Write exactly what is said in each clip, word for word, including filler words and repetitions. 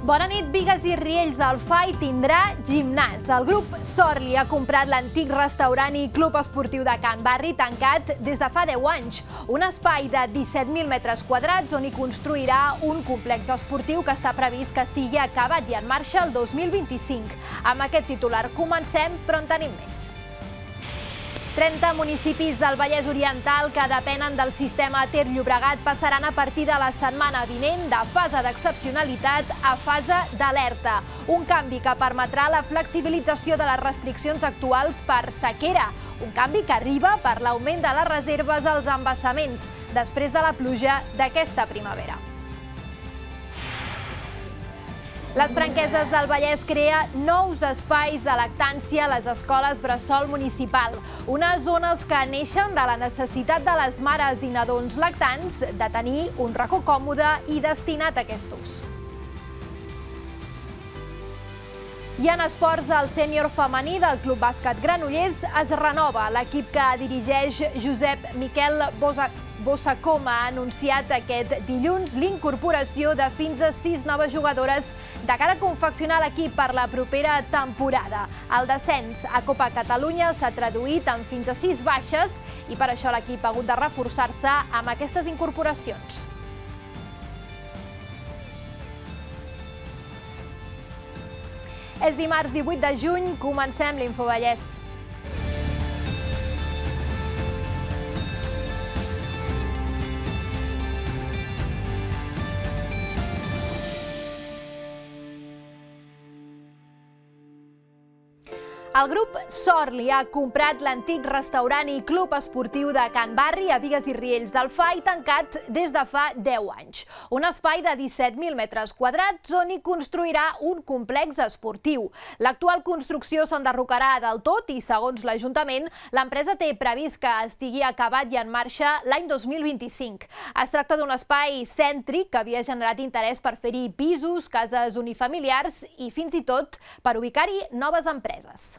Bona nit, Bigues i Riells del Fai tindrà gimnàs. El grup Sorli ha comprat l'antic restaurant i club esportiu de Can Barri, tancat des de fa deu anys. Un espai de disset mil metres quadrats on hi construirà un complex esportiu que està previst que estigui acabat i en marxa el dos mil vint-i-cinc. Amb aquest titular comencem, però en tenim més. trenta municipis del Vallès Oriental que depenen del sistema Ter-Llobregat passaran a partir de la setmana vinent de fase d'excepcionalitat a fase d'alerta. Un canvi que permetrà la flexibilització de les restriccions actuals per sequera. Un canvi que arriba per l'augment de les reserves als embassaments després de la pluja d'aquesta primavera. Les Franqueses del Vallès crea nous espais de lactància a les escoles bressol municipal, unes zones que neixen de la necessitat de les mares i nadons lactants de tenir un racó còmode i destinat a aquest ús. I en esports, el sènior femení del Club Bàsquet Granollers es renova. L'equip que dirigeix Josep Miquel Bossacoma ha anunciat aquest dilluns l'incorporació de fins a sis noves jugadores de cara a confeccionar l'equip per la propera temporada. El descens a Copa Catalunya s'ha traduït en fins a sis baixes i per això l'equip ha hagut de reforçar-se amb aquestes incorporacions. És dimarts divuit de juny, comencem l'Infovallès. El grup Sorli ha comprat l'antic restaurant i club esportiu de Can Barri a Bigues i Riells del Fai, tancat des de fa deu anys. Un espai de disset mil metres quadrats on hi construirà un complex esportiu. L'actual construcció s'enderrocarà del tot i, segons l'Ajuntament, l'empresa té previst que estigui acabat i en marxa l'any dos mil vint-i-cinc. Es tracta d'un espai cèntric que havia generat interès per fer-hi pisos, cases unifamiliars i fins i tot per ubicar-hi noves empreses.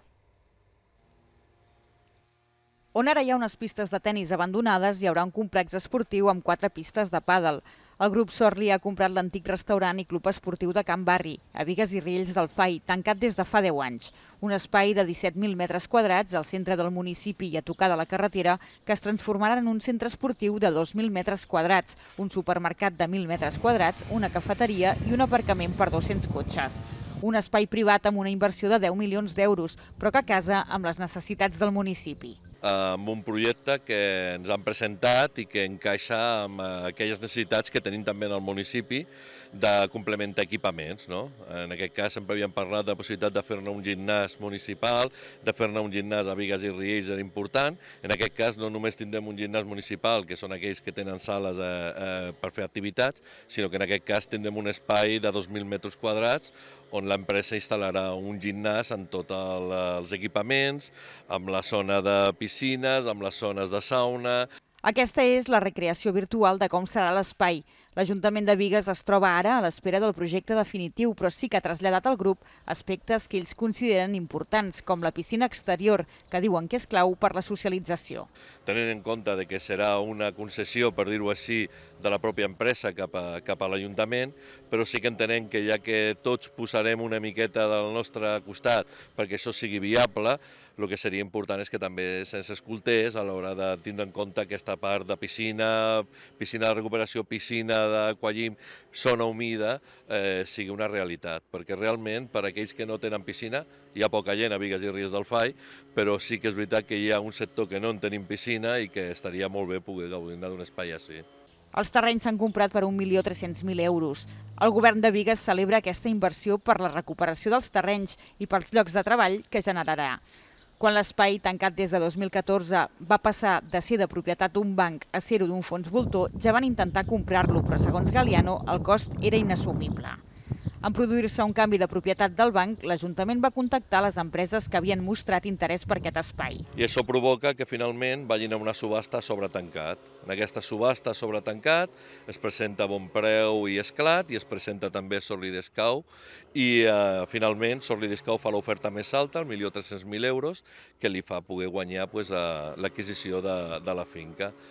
On ara hi ha unes pistes de tennis abandonades, hi haurà un complex esportiu amb quatre pistes de pàdel. El grup Sorli ha comprat l'antic restaurant i club esportiu de Can Barri, a Bigues i Riells del Fai, tancat des de fa deu anys. Un espai de disset mil metres quadrats al centre del municipi i a tocar de la carretera que es transformarà en un centre esportiu de dos mil metres quadrats, un supermercat de mil metres quadrats, una cafeteria i un aparcament per dos-cents cotxes. Un espai privat amb una inversió de deu milions d'euros, però que casa amb les necessitats del municipi. Amb un projecte que ens han presentat i que encaixa amb aquelles necessitats que tenim també en el municipi de complementar equipaments. En aquest cas sempre havíem parlat de la possibilitat de fer-ne un gimnàs municipal, de fer-ne un gimnàs a Bigues i Riells era important. En aquest cas no només tindrem un gimnàs municipal, que són aquells que tenen sales per fer activitats, sinó que en aquest cas tindrem un espai de dos mil metres quadrats on l'empresa instal·larà un gimnàs amb tots els equipaments, amb la zona de piscines, amb les zones de sauna. Aquesta és la recreació virtual de com serà l'espai. L'Ajuntament de Bigues es troba ara a l'espera del projecte definitiu, però sí que ha traslladat al grup aspectes que ells consideren importants, com la piscina exterior, que diuen que és clau per la socialització. Tenint en compte que serà una concessió, per dir-ho així, de la pròpia empresa cap a, cap a l'Ajuntament, però sí que entenem que ja que tots posarem una miqueta del nostre costat perquè això sigui viable, el que seria important és que també se'ns escoltés a l'hora de tindre en compte aquesta part de piscina, piscina de recuperació, piscina d'aquallim, zona humida, eh, sigui una realitat. Perquè realment, per a aquells que no tenen piscina, hi ha poca gent a Bigues i Riells del Fai, però sí que és veritat que hi ha un sector que no en tenim piscina i que estaria molt bé poder gaudir d'un espai així. Els terrenys s'han comprat per un milió tres-cents mil euros. El govern de Bigues celebra aquesta inversió per la recuperació dels terrenys i pels llocs de treball que generarà. Quan l'espai, tancat des de dos mil catorze, va passar de ser de propietat d'un banc a ser-ho d'un fons voltor, ja van intentar comprar-lo, però segons Galiano el cost era inassumible. En produir-se un canvi de propietat del banc, l'Ajuntament va contactar les empreses que havien mostrat interès per aquest espai. I això provoca que finalment vagin a una subhasta sobre tancat. En aquesta subhasta sobre tancat es presenta Bon Preu i Esclat i es presenta també Sorli d'Escau i eh, finalment Sorli d'Escau fa l'oferta més alta, el milió tres-cents mil euros, que li fa poder guanyar pues, l'adquisició de, de la finca.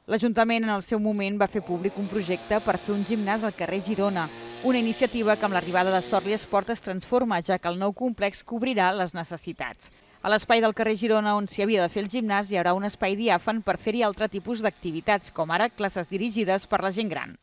L'Ajuntament en el seu moment va fer públic un projecte per fer un gimnàs al carrer Girona, una iniciativa que amb l'arribada de Sorli Esport es transforma, ja que el nou complex cobrirà les necessitats. A l'espai del carrer Girona, on s'hi havia de fer el gimnàs, hi haurà un espai diàfan per fer-hi altre tipus d'activitats, com ara classes dirigides per la gent gran.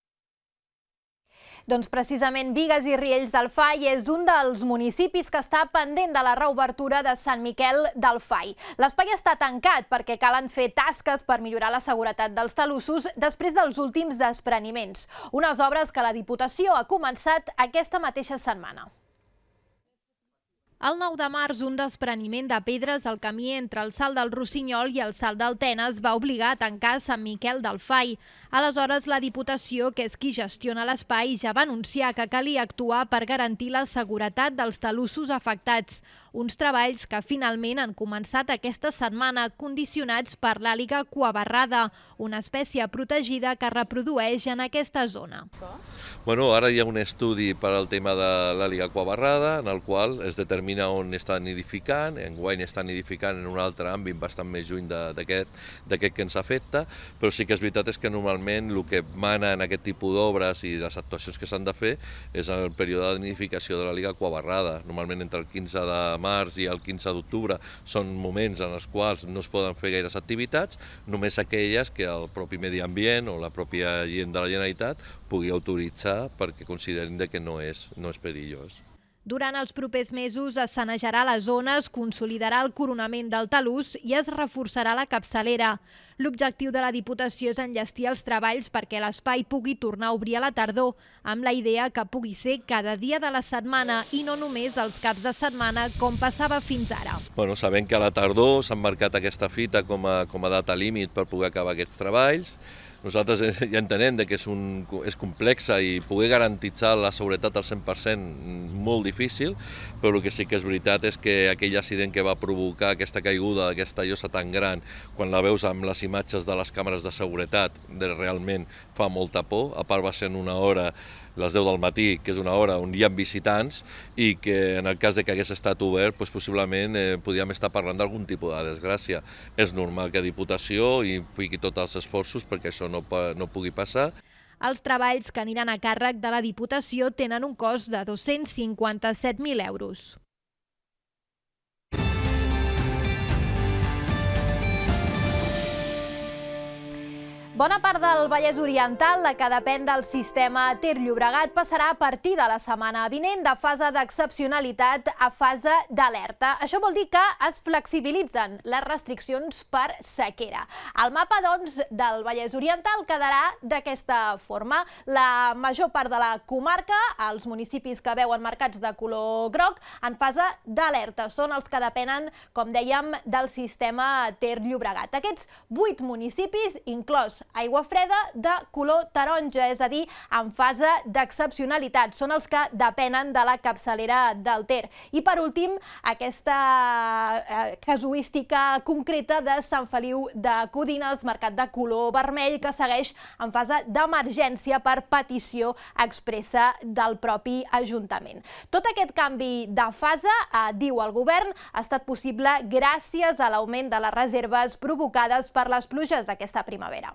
Doncs precisament Bigues i Riells del Fai és un dels municipis que està pendent de la reobertura de Sant Miquel del Fai. L'espai està tancat perquè calen fer tasques per millorar la seguretat dels talussos després dels últims despreniments. Unes obres que la Diputació ha començat aquesta mateixa setmana. El nou de març, un despreniment de pedres al camí entre el Salt del Rossinyol i el Salt del Tenes va obligar a tancar Sant Miquel del Fai. Aleshores, la Diputació, que és qui gestiona l'espai, ja va anunciar que calia actuar per garantir la seguretat dels talussos afectats. Uns treballs que finalment han començat aquesta setmana, condicionats per l'àliga cuabarrada, una espècie protegida que reprodueix en aquesta zona. Bueno, ara hi ha un estudi per al tema de l'àliga cuabarrada, en el qual es determina on estan nidificant. Enguany estan nidificant en un altre àmbit bastant més lluny d'aquest que ens afecta, però sí que és veritat és que normalment el que mana en aquest tipus d'obres i les actuacions que s'han de fer és el període de nidificació de l'àliga cuabarrada. Normalment entre el quinze de març i el quinze d'octubre són moments en els quals no es poden fer gaires activitats, només aquelles que el propi medi ambient o la pròpia gent de la Generalitat pugui autoritzar perquè considerin que no és, no és perillós. Durant els propers mesos es sanejarà la zona, es consolidarà el coronament del talús i es reforçarà la capçalera. L'objectiu de la Diputació és enllestir els treballs perquè l'espai pugui tornar a obrir a la tardor, amb la idea que pugui ser cada dia de la setmana i no només els caps de setmana com passava fins ara. Bueno, sabem que a la tardor s'han marcat aquesta fita com a, com a data límit per poder acabar aquests treballs. Nosaltres ja entenem que és, un, és complexa i poder garantitzar la seguretat al cent per cent molt difícil, però el que sí que és veritat és que aquell accident que va provocar aquesta caiguda d'aquesta llosa tan gran, quan la veus amb les imatges de les càmeres de seguretat, de realment fa molta por. A part va ser en una hora, les deu del matí, que és una hora on hi ha visitants i que en el cas de que hagués estat obert, doncs possiblement eh, podríem estar parlant d'algun tipus de desgràcia. És normal que Diputació hi fiqui tots els esforços perquè això no, no pugui passar. Els treballs que aniran a càrrec de la Diputació tenen un cost de dos-cents cinquanta-set mil euros. Bona part del Vallès Oriental, la que depèn del sistema Ter-Llobregat, passarà a partir de la setmana vinent de fase d'excepcionalitat a fase d'alerta. Això vol dir que es flexibilitzen les restriccions per sequera. El mapa, doncs, del Vallès Oriental quedarà d'aquesta forma. La major part de la comarca, els municipis que veuen marcats de color groc, en fase d'alerta. Són els que depenen, com dèiem, del sistema Ter-Llobregat. Aquests vuit municipis, inclòs Aiguafreda, de color taronja, és a dir, en fase d'excepcionalitat. Són els que depenen de la capçalera del Ter. I per últim, aquesta casuística concreta de Sant Feliu de Codines, marcat de color vermell, que segueix en fase d'emergència per petició expressa del propi Ajuntament. Tot aquest canvi de fase, diu el govern, ha estat possible gràcies a l'augment de les reserves provocades per les pluges d'aquesta primavera.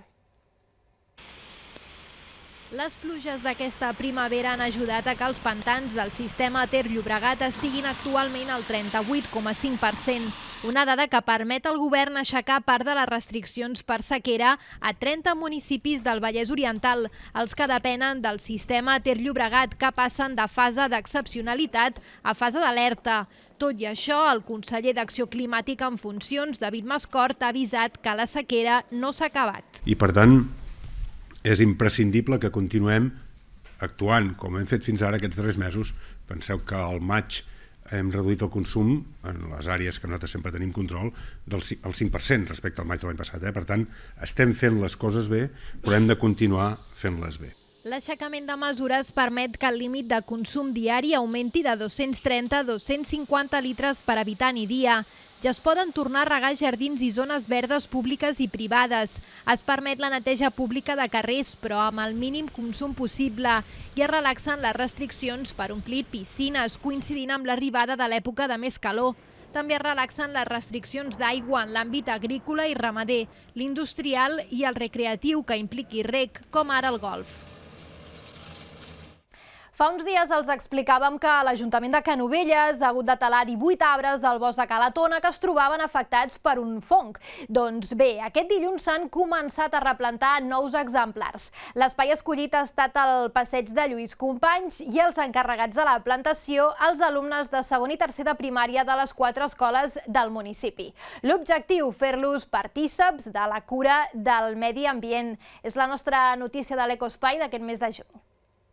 Les pluges d'aquesta primavera han ajudat a que els pantans del sistema Ter-Llobregat estiguin actualment al trenta-vuit coma cinc per cent, una dada que permet al govern aixecar part de les restriccions per sequera a trenta municipis del Vallès Oriental, els que depenen del sistema Ter-Llobregat, que passen de fase d'excepcionalitat a fase d'alerta. Tot i això, el conseller d'Acció Climàtica en funcions, David Mascort, ha avisat que la sequera no s'ha acabat. I per tant, és imprescindible que continuem actuant, com hem fet fins ara aquests darrers mesos. Penseu que al maig hem reduït el consum, en les àrees que nosaltres sempre tenim control, del cinc per cent respecte al maig de l'any passat. Per tant, estem fent les coses bé, però hem de continuar fent-les bé. L'aixecament de mesures permet que el límit de consum diari augmenti de dos-cents trenta a dos-cents cinquanta litres per habitant i dia. Ja es poden tornar a regar jardins i zones verdes públiques i privades. Es permet la neteja pública de carrers, però amb el mínim consum possible, i es relaxen les restriccions per omplir piscines, coincidint amb l'arribada de l'època de més calor. també es relaxen les restriccions d'aigua en l'àmbit agrícola i ramader, l'industrial i el recreatiu que impliqui reg, com ara el golf. Fa uns dies els explicàvem que l'Ajuntament de Canovelles ha hagut de talar divuit arbres del bosc de Cala Tona que es trobaven afectats per un fong. Doncs bé, aquest dilluns s'han començat a replantar nous exemplars. L'espai escollit ha estat el passeig de Lluís Companys i els encarregats de la plantació, els alumnes de segon i tercer de primària de les quatre escoles del municipi. L'objectiu, fer-los partíceps de la cura del medi ambient. És la nostra notícia de l'Ecospai d'aquest mes de juny.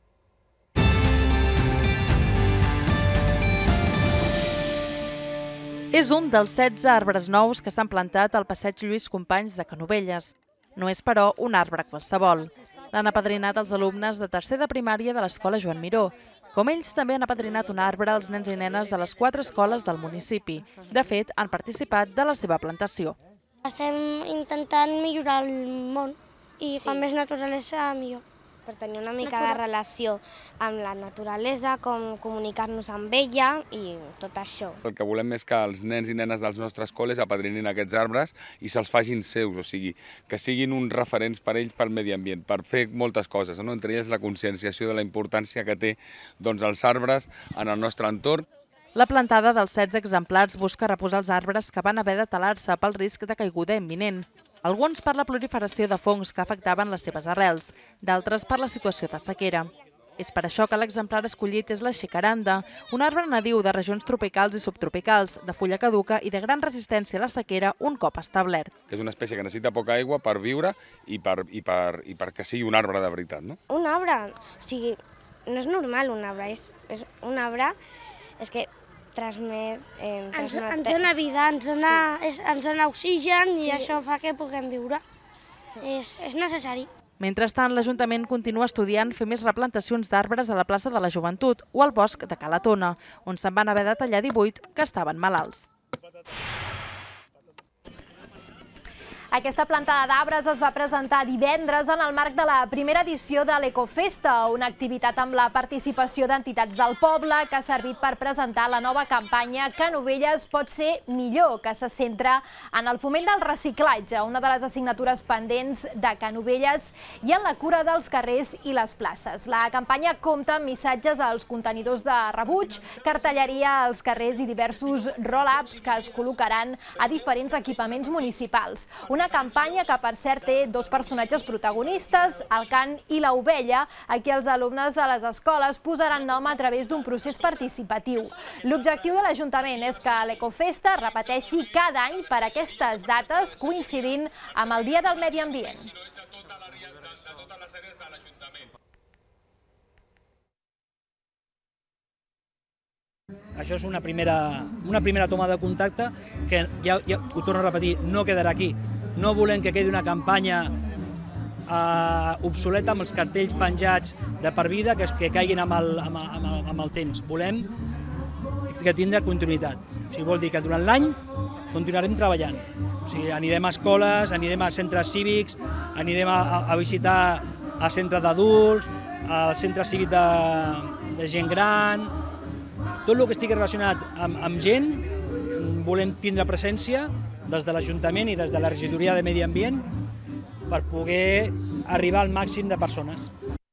És un dels setze arbres nous que s'han plantat al passeig Lluís Companys de Canovelles. No és, però, un arbre qualsevol. L'han apadrinat els alumnes de tercer de primària de l'escola Joan Miró. Com ells, també han apadrinat un arbre als nens i nenes de les quatre escoles del municipi. De fet, han participat de la seva plantació. Estem intentant millorar el món i quan més naturalesa, millor. Per tenir una mica de relació amb la naturalesa, com comunicar-nos amb ella i tot això. El que volem és que els nens i nenes dels nostres col·les apadrinin aquests arbres i se'ls facin seus, o sigui, que siguin uns referents per ells pel medi ambient, per fer moltes coses, no? Entre elles la conscienciació de la importància que té doncs, els arbres en el nostre entorn. La plantada dels setze exemplars busca reposar els arbres que van haver de talar-se pel risc de caiguda imminent. Alguns per la proliferació de fongs que afectaven les seves arrels, d'altres per la situació de sequera. És per això que l'exemplar escollit és la xicaranda, un arbre nadiu de regions tropicals i subtropicals, de fulla caduca i de gran resistència a la sequera un cop establert. Que és una espècie que necessita poca aigua per viure i, per, i, per, i perquè sigui un arbre de veritat. No? Un arbre, o sigui, no és normal un arbre, és, és un arbre, és que transmet... Eh, ens, ens dona vida, ens dona, sí. és, ens dona oxigen sí. i això fa que puguem viure. És, és necessari. Mentrestant, l'Ajuntament continua estudiant fer més replantacions d'arbres a la plaça de la Joventut o al bosc de Cala Tona, on se'n van haver de tallar divuit que estaven malalts. Aquesta plantada d'arbres es va presentar divendres en el marc de la primera edició de l'Ecofesta, una activitat amb la participació d'entitats del poble que ha servit per presentar la nova campanya Canovelles pot ser millor, que se centra en el foment del reciclatge, una de les assignatures pendents de Canovelles, i en la cura dels carrers i les places. La campanya compta amb missatges als contenidors de rebuig, cartelleria als carrers i diversos roll-ups que es col·locaran a diferents equipaments municipals. Una campanya que, per cert, té dos personatges protagonistes, el can i l'ovella, a qui els alumnes de les escoles posaran nom a través d'un procés participatiu. L'objectiu de l'Ajuntament és que l'Ecofesta repeteixi cada any per aquestes dates, coincidint amb el Dia del Medi Ambient. Això és una primera, una primera toma de contacte que, ja, ja ho torno a repetir, no quedarà aquí. No volem que quedi una campanya eh, obsoleta amb els cartells penjats de per vida que, que caiguin amb el, amb, el, amb el temps. Volem que tindrà continuïtat. O sigui, vol dir que durant l'any continuarem treballant. O sigui, anirem a escoles, anirem a centres cívics, anirem a, a visitar a centres d'adults, al centre cívic de, de gent gran. Tot el que estigui relacionat amb, amb gent volem tindre presència des de l'Ajuntament i des de la regidoria de Medi Ambient per poder arribar al màxim de persones.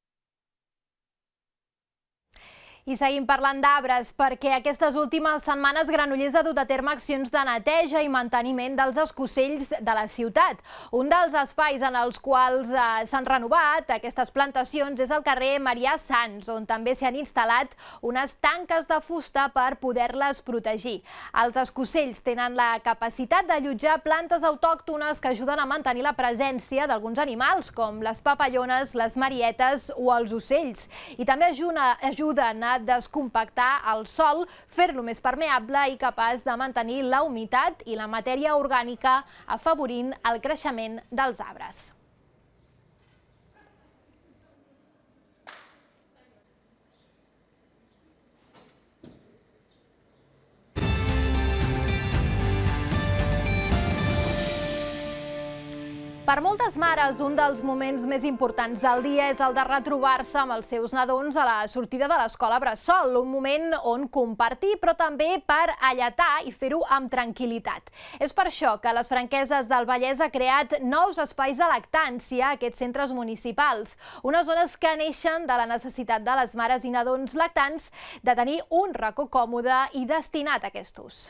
I seguim parlant d'arbres perquè aquestes últimes setmanes Granollers ha dut a terme accions de neteja i manteniment dels escossells de la ciutat. Un dels espais en els quals eh, s'han renovat aquestes plantacions és el carrer Marià Sans, on també s'han instal·lat unes tanques de fusta per poder-les protegir. Els escossells tenen la capacitat d'allotjar plantes autòctones que ajuden a mantenir la presència d'alguns animals, com les papallones, les marietes o els ocells. I també ajuden a descompactar el sòl, fer-lo més permeable i capaç de mantenir la humitat i la matèria orgànica, afavorint el creixement dels arbres. Per moltes mares, un dels moments més importants del dia és el de retrobar-se amb els seus nadons a la sortida de l'escola bressol, un moment on compartir, però també per alletar i fer-ho amb tranquil·litat. És per això que les Franqueses del Vallès ha creat nous espais de lactància a aquests centres municipals, unes zones que neixen de la necessitat de les mares i nadons lactants de tenir un racó còmode i destinat a aquest ús.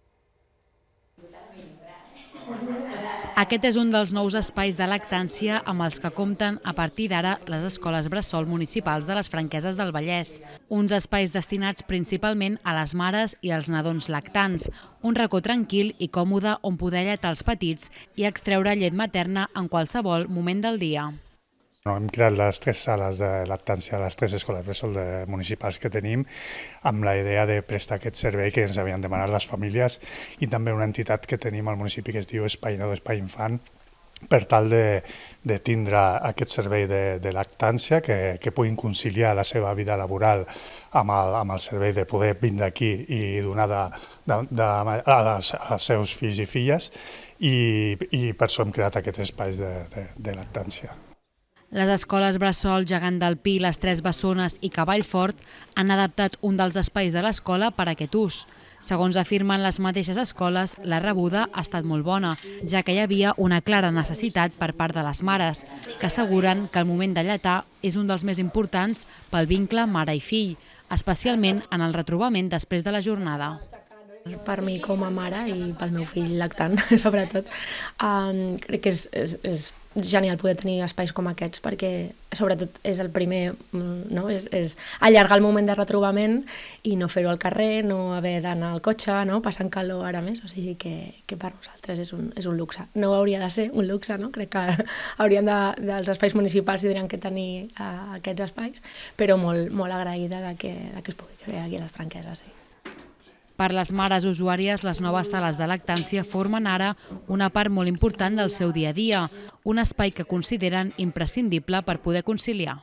Aquest és un dels nous espais de lactància amb els que compten a partir d'ara les escoles bressol municipals de les Franqueses del Vallès. Uns espais destinats principalment a les mares i als nadons lactants. Un racó tranquil i còmode on poder alletar els petits i extreure llet materna en qualsevol moment del dia. Hem creat les tres sales de lactància a les tres escoles bressol municipals que tenim amb la idea de prestar aquest servei que ens havien demanat les famílies i també una entitat que tenim al municipi que es diu Espai Nou d'Espai Infant per tal de, de tindre aquest servei de, de lactància que, que puguin conciliar la seva vida laboral amb el, amb el servei de poder vindre aquí i donar de, de, de, a, les, als seus fills i filles i, i per això hem creat aquests espais de, de, de lactància. Les escoles Bressol, Gegant del Pi, les Tres Bessones i Cavallfort han adaptat un dels espais de l'escola per a aquest ús. Segons afirmen les mateixes escoles, la rebuda ha estat molt bona, ja que hi havia una clara necessitat per part de les mares, que asseguren que el moment de lletar és un dels més importants pel vincle mare i fill, especialment en el retrobament després de la jornada. Per mi com a mare i pel meu fill lactant, sobretot, um, crec que és, és, és genial poder tenir espais com aquests perquè sobretot és el primer, no? és, és allargar el moment de retrobament i no fer-ho al carrer, no haver d'anar al cotxe, no? Passant calor ara més, o sigui que, que per nosaltres és un, és un luxe. No hauria de ser un luxe, no? Crec que haurien de, dels espais municipals tindrien que tenir uh, aquests espais, però molt, molt agraïda de que, de que es pugui fer aquí a les Franqueses. Sí. Per les mares usuàries, les noves sales de lactància formen ara una part molt important del seu dia a dia, un espai que consideren imprescindible per poder conciliar.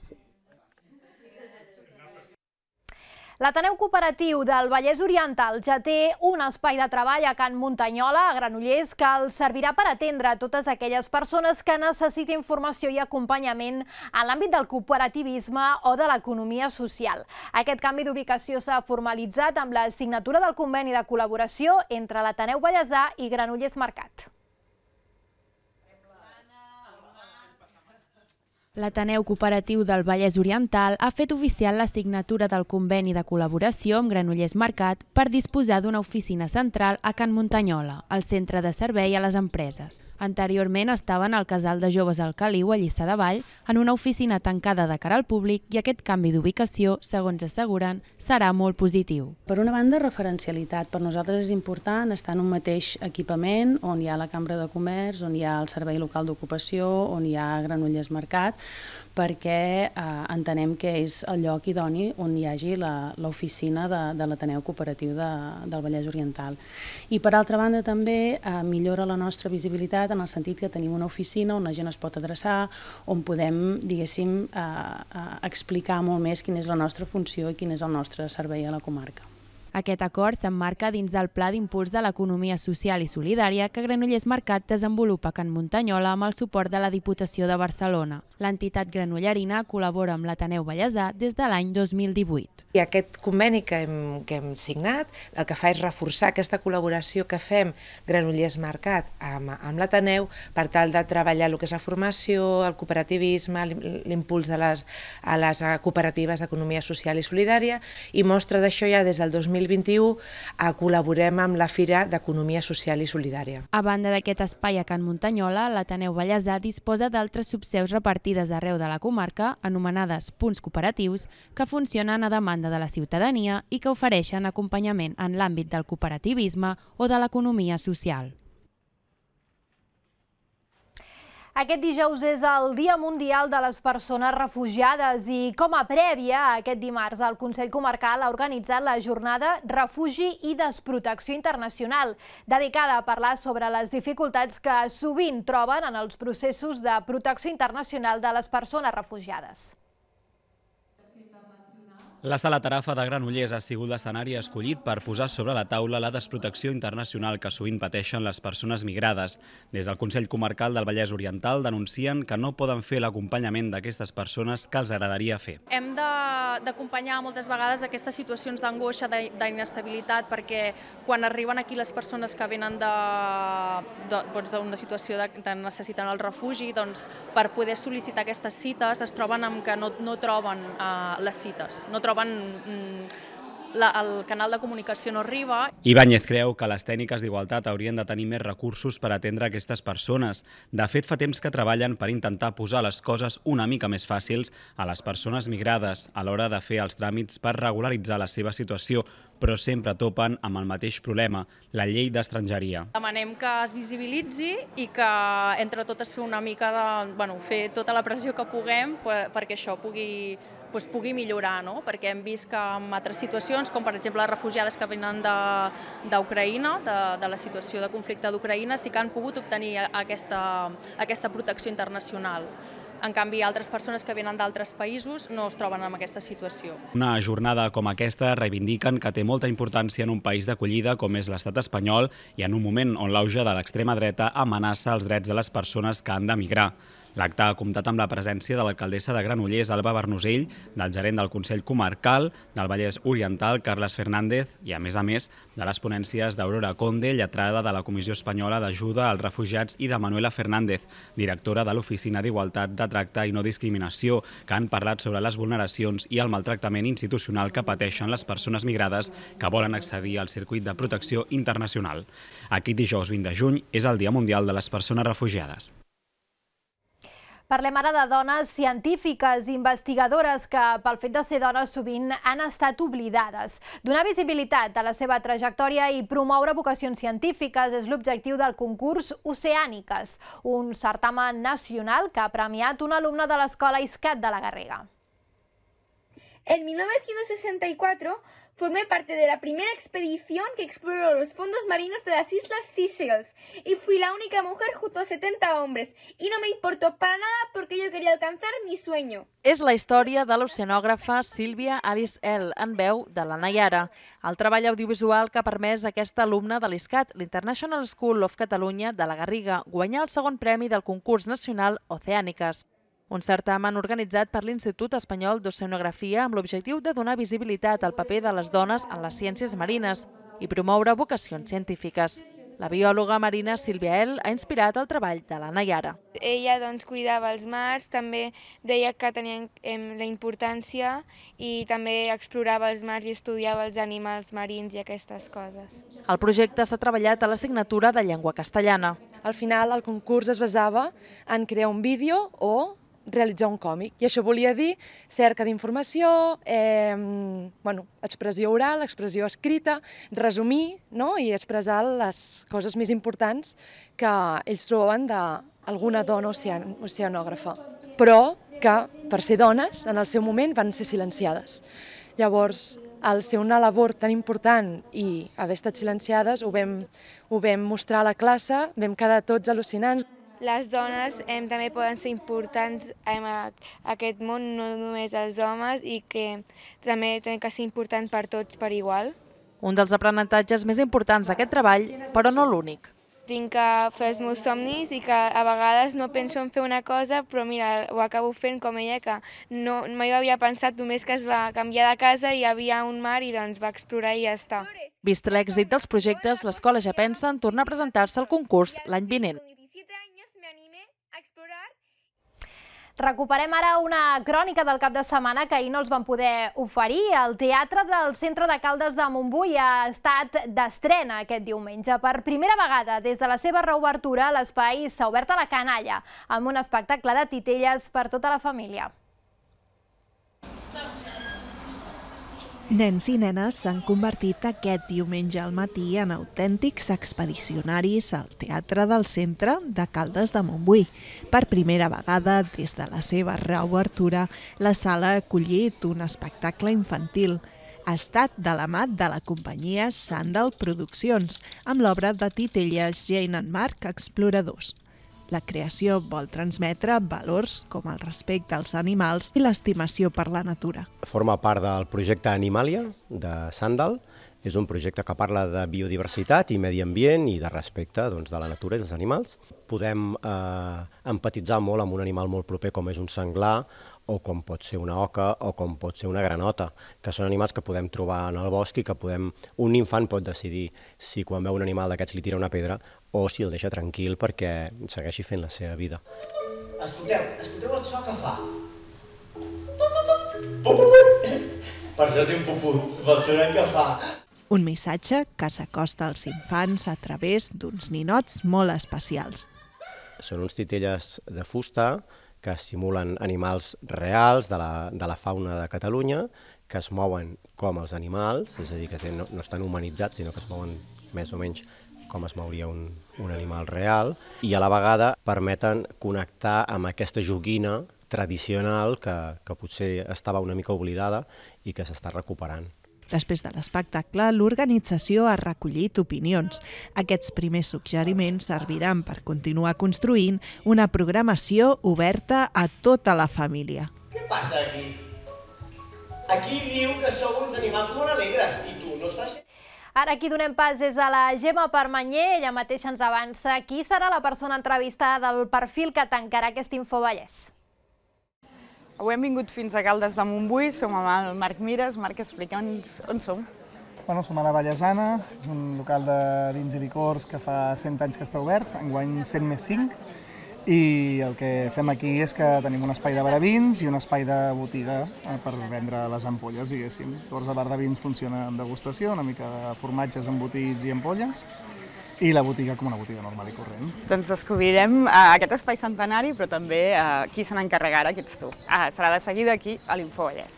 L'Ateneu Cooperatiu del Vallès Oriental ja té un espai de treball a Can Muntanyola, a Granollers, que els servirà per atendre totes aquelles persones que necessiten formació i acompanyament en l'àmbit del cooperativisme o de l'economia social. Aquest canvi d'ubicació s'ha formalitzat amb la signatura del conveni de col·laboració entre l'Ateneu Vallèsà i Granollers Mercat. L'Ateneu Cooperatiu del Vallès Oriental ha fet oficial la signatura del conveni de col·laboració amb Granollers Mercat per disposar d'una oficina central a Can Muntanyola, el centre de servei a les empreses. Anteriorment estaven al Casal de Joves al Caliu, a Lliçà de Vall, en una oficina tancada de cara al públic i aquest canvi d'ubicació, segons asseguren, serà molt positiu. Per una banda, referencialitat. Per nosaltres és important estar en un mateix equipament on hi ha la Cambra de Comerç, on hi ha el Servei Local d'Ocupació, on hi ha Granollers Mercat, perquè eh, entenem que és el lloc idoni on hi hagi l'oficina de, de l'Ateneu Cooperatiu de, del Vallès Oriental. I per altra banda també eh, millora la nostra visibilitat en el sentit que tenim una oficina on la gent es pot adreçar, on podem, diguéssim, eh, eh, explicar molt més quina és la nostra funció i quin és el nostre servei a la comarca. Aquest acord s'emmarca dins del Pla d'Impuls de l'Economia Social i Solidària que Granollers Mercat desenvolupa a Can Muntanyola amb el suport de la Diputació de Barcelona. L'entitat granollerina col·labora amb l'Ateneu Vallèsà des de l'any dos mil divuit. I aquest conveni que hem, que hem signat el que fa és reforçar aquesta col·laboració que fem Granollers Mercat amb, amb l'Ateneu per tal de treballar el que és la formació, el cooperativisme, l'impuls a les, a les cooperatives d'economia social i solidària, i mostra d'això ja des del dos mil vint-i-u col·laborem amb la Fira d'Economia Social i Solidària. A banda d'aquest espai a Can Muntanyola, l'Ateneu Vallèsà disposa d'altres subseus repartides arreu de la comarca, anomenades punts cooperatius, que funcionen a demanda de la ciutadania i que ofereixen acompanyament en l'àmbit del cooperativisme o de l'economia social. Aquest dijous és el Dia Mundial de les Persones Refugiades i, com a prèvia, aquest dimarts el Consell Comarcal ha organitzat la jornada Refugi i Desprotecció Internacional, dedicada a parlar sobre les dificultats que sovint troben en els processos de protecció internacional de les persones refugiades. La Sala Tarafa de Granollers ha sigut l'escenari escollit per posar sobre la taula la desprotecció internacional que sovint pateixen les persones migrades. Des del Consell Comarcal del Vallès Oriental denuncien que no poden fer l'acompanyament d'aquestes persones que els agradaria fer. Hem d'acompanyar moltes vegades aquestes situacions d'angoixa, d'inestabilitat, perquè quan arriben aquí les persones que venen d'una situació de necessiten el refugi, doncs, per poder sol·licitar aquestes cites es troben amb que no, no troben uh, les cites, no troben La, el canal de comunicació no arriba. Ibáñez creu que les tècniques d'igualtat haurien de tenir més recursos per atendre aquestes persones. De fet, fa temps que treballen per intentar posar les coses una mica més fàcils a les persones migrades a l'hora de fer els tràmits per regularitzar la seva situació, però sempre topen amb el mateix problema, la llei d'estrangeria. Demanem que es visibilitzi i que entre totes fer una mica de, bueno, fer tota la pressió que puguem perquè això pugui Doncs pugui millorar, no? Perquè hem vist que en altres situacions, com per exemple les refugiades que venen d'Ucraïna, de, de la situació de conflicte d'Ucraïna, sí que han pogut obtenir aquesta, aquesta protecció internacional. En canvi, altres persones que venen d'altres països no es troben en aquesta situació. Una jornada com aquesta reivindiquen que té molta importància en un país d'acollida com és l'estat espanyol i en un moment on l'auge de l'extrema dreta amenaça els drets de les persones que han d'emigrar. L'acte ha comptat amb la presència de l'alcaldessa de Granollers, Alba Bernusell, del gerent del Consell Comarcal, del Vallès Oriental, Carles Fernández, i a més a més de les ponències d'Aurora Conde, lletrada de la Comissió Espanyola d'Ajuda als Refugiats, i de Manuela Fernández, directora de l'Oficina d'Igualtat de Tracte i No Discriminació, que han parlat sobre les vulneracions i el maltractament institucional que pateixen les persones migrades que volen accedir al circuit de protecció internacional. Aquest dijous vint de juny és el Dia Mundial de les Persones Refugiades. Parlem ara de dones científiques i investigadores que, pel fet de ser dones, sovint han estat oblidades. Donar visibilitat a la seva trajectòria i promoure vocacions científiques és l'objectiu del concurs Oceàniques, un certamen nacional que ha premiat un alumne de l'Escola ISCAT de la Garriga. En mil novecientos sesenta y cuatro formé parte de la primera expedición que exploró los fondos marinos de las Islas Seychelles y fui la única mujer junto a setenta hombres y no me importó para nada porque yo quería alcanzar mi sueño. És la història de l'oceanògrafa Sílvia Alice L. en veu de la Nayara, el treball audiovisual que ha permès a aquesta alumna de l'ISCAT, l'International School of Catalunya de la Garriga, guanyar el segon premi del concurs nacional Oceàniques. Un certamen organitzat per l'Institut Espanyol d'Oceanografia amb l'objectiu de donar visibilitat al paper de les dones en les ciències marines i promoure vocacions científiques. La biòloga marina Sílvia L. ha inspirat el treball de la Nayara. Ella doncs, cuidava els mars, també deia que tenien eh, la importància i també explorava els mars i estudiava els animals marins i aquestes coses. El projecte s'ha treballat a l'assignatura de llengua castellana. Al final el concurs es basava en crear un vídeo o realitzar un còmic. I això volia dir cerca d'informació, eh, bueno, expressió oral, expressió escrita, resumir, no? I expressar les coses més importants que ells troben d'alguna dona ocean oceanògrafa, però que, per ser dones, en el seu moment van ser silenciades. Llavors, al ser una labor tan important i haver estat silenciades, ho vam, ho vam mostrar a la classe, vam quedar tots al·lucinants. Les dones eh, també poden ser importants en aquest món, no només els homes, i que també tenen que ser important per tots per igual. Un dels aprenentatges més importants d'aquest treball, però no l'únic. Tinc que fer els meus somnis i que a vegades no penso en fer una cosa, però mira, ho acabo fent com ella, que no, mai ho havia pensat, només que es va canviar de casa i hi havia un mar i doncs va explorar i ja està. Vist l'èxit dels projectes, l'escola ja pensa en tornar a presentar-se al concurs l'any vinent. Recuperem ara una crònica del cap de setmana que ahir no els van poder oferir. El Teatre del Centre de Caldes de Montbui ha estat d'estrena aquest diumenge. Per primera vegada, des de la seva reobertura, l'espai s'ha obert a la canalla, amb un espectacle de titelles per tota la família. Nens i nenes s'han convertit aquest diumenge al matí en autèntics expedicionaris al Teatre del Centre de Caldes de Montbui. Per primera vegada, des de la seva reobertura, la sala ha acollit un espectacle infantil. Ha estat de la mà de la companyia Sandal Produccions, amb l'obra de titelles Jane and Mark Exploradors. La creació vol transmetre valors com el respecte als animals i l'estimació per la natura. Forma part del projecte Animàlia de Sandal. És un projecte que parla de biodiversitat i medi ambient i de respecte doncs, de la natura i dels animals. Podem eh, empatitzar molt amb un animal molt proper com és un senglar o com pot ser una oca o com pot ser una granota, que són animals que podem trobar en el bosc i que podem... un infant pot decidir si quan veu un animal d'aquests li tira una pedra o si el deixa tranquil perquè segueixi fent la seva vida. Escolteu, escolteu el so que fa. Per això es diu puput, pel soroll que fa. Un missatge que s'acosta als infants a través d'uns ninots molt especials. Són uns titelles de fusta que simulen animals reals de la, de la fauna de Catalunya, que es mouen com els animals, és a dir, que no, no estan humanitzats, sinó que es mouen més o menys com es mouria un, un animal real, i a la vegada permeten connectar amb aquesta joguina tradicional que, que potser estava una mica oblidada i que s'està recuperant. Després de l'espectacle, l'organització ha recollit opinions. Aquests primers suggeriments serviran per continuar construint una programació oberta a tota la família. Què passa aquí? Aquí diu que sou uns animals molt alegres i tu no estàs... Ara aquí donem pas és a la Gemma Permanyer, ella mateixa ens avança qui serà la persona entrevistada del perfil que tancarà aquest Infovallès. Avui hem vingut fins a Caldes de Montbui, som amb el Marc Mires. Marc, explica'ns on som. Bueno, som a la Vallesana, és un local de vins i licors que fa cent anys que està obert, enguany cent més cinc, i el que fem aquí és que tenim un espai de bar de vins i un espai de botiga per vendre les ampolles, diguéssim. Llavors el bar de vins funciona amb degustació, una mica de formatges embotits i ampolles, i la botiga com una botiga normal i corrent. Doncs descobrirem uh, aquest espai centenari, però també uh, qui se n'encarregarà, que ets tu. Uh, serà de seguida aquí a l'Infovallès.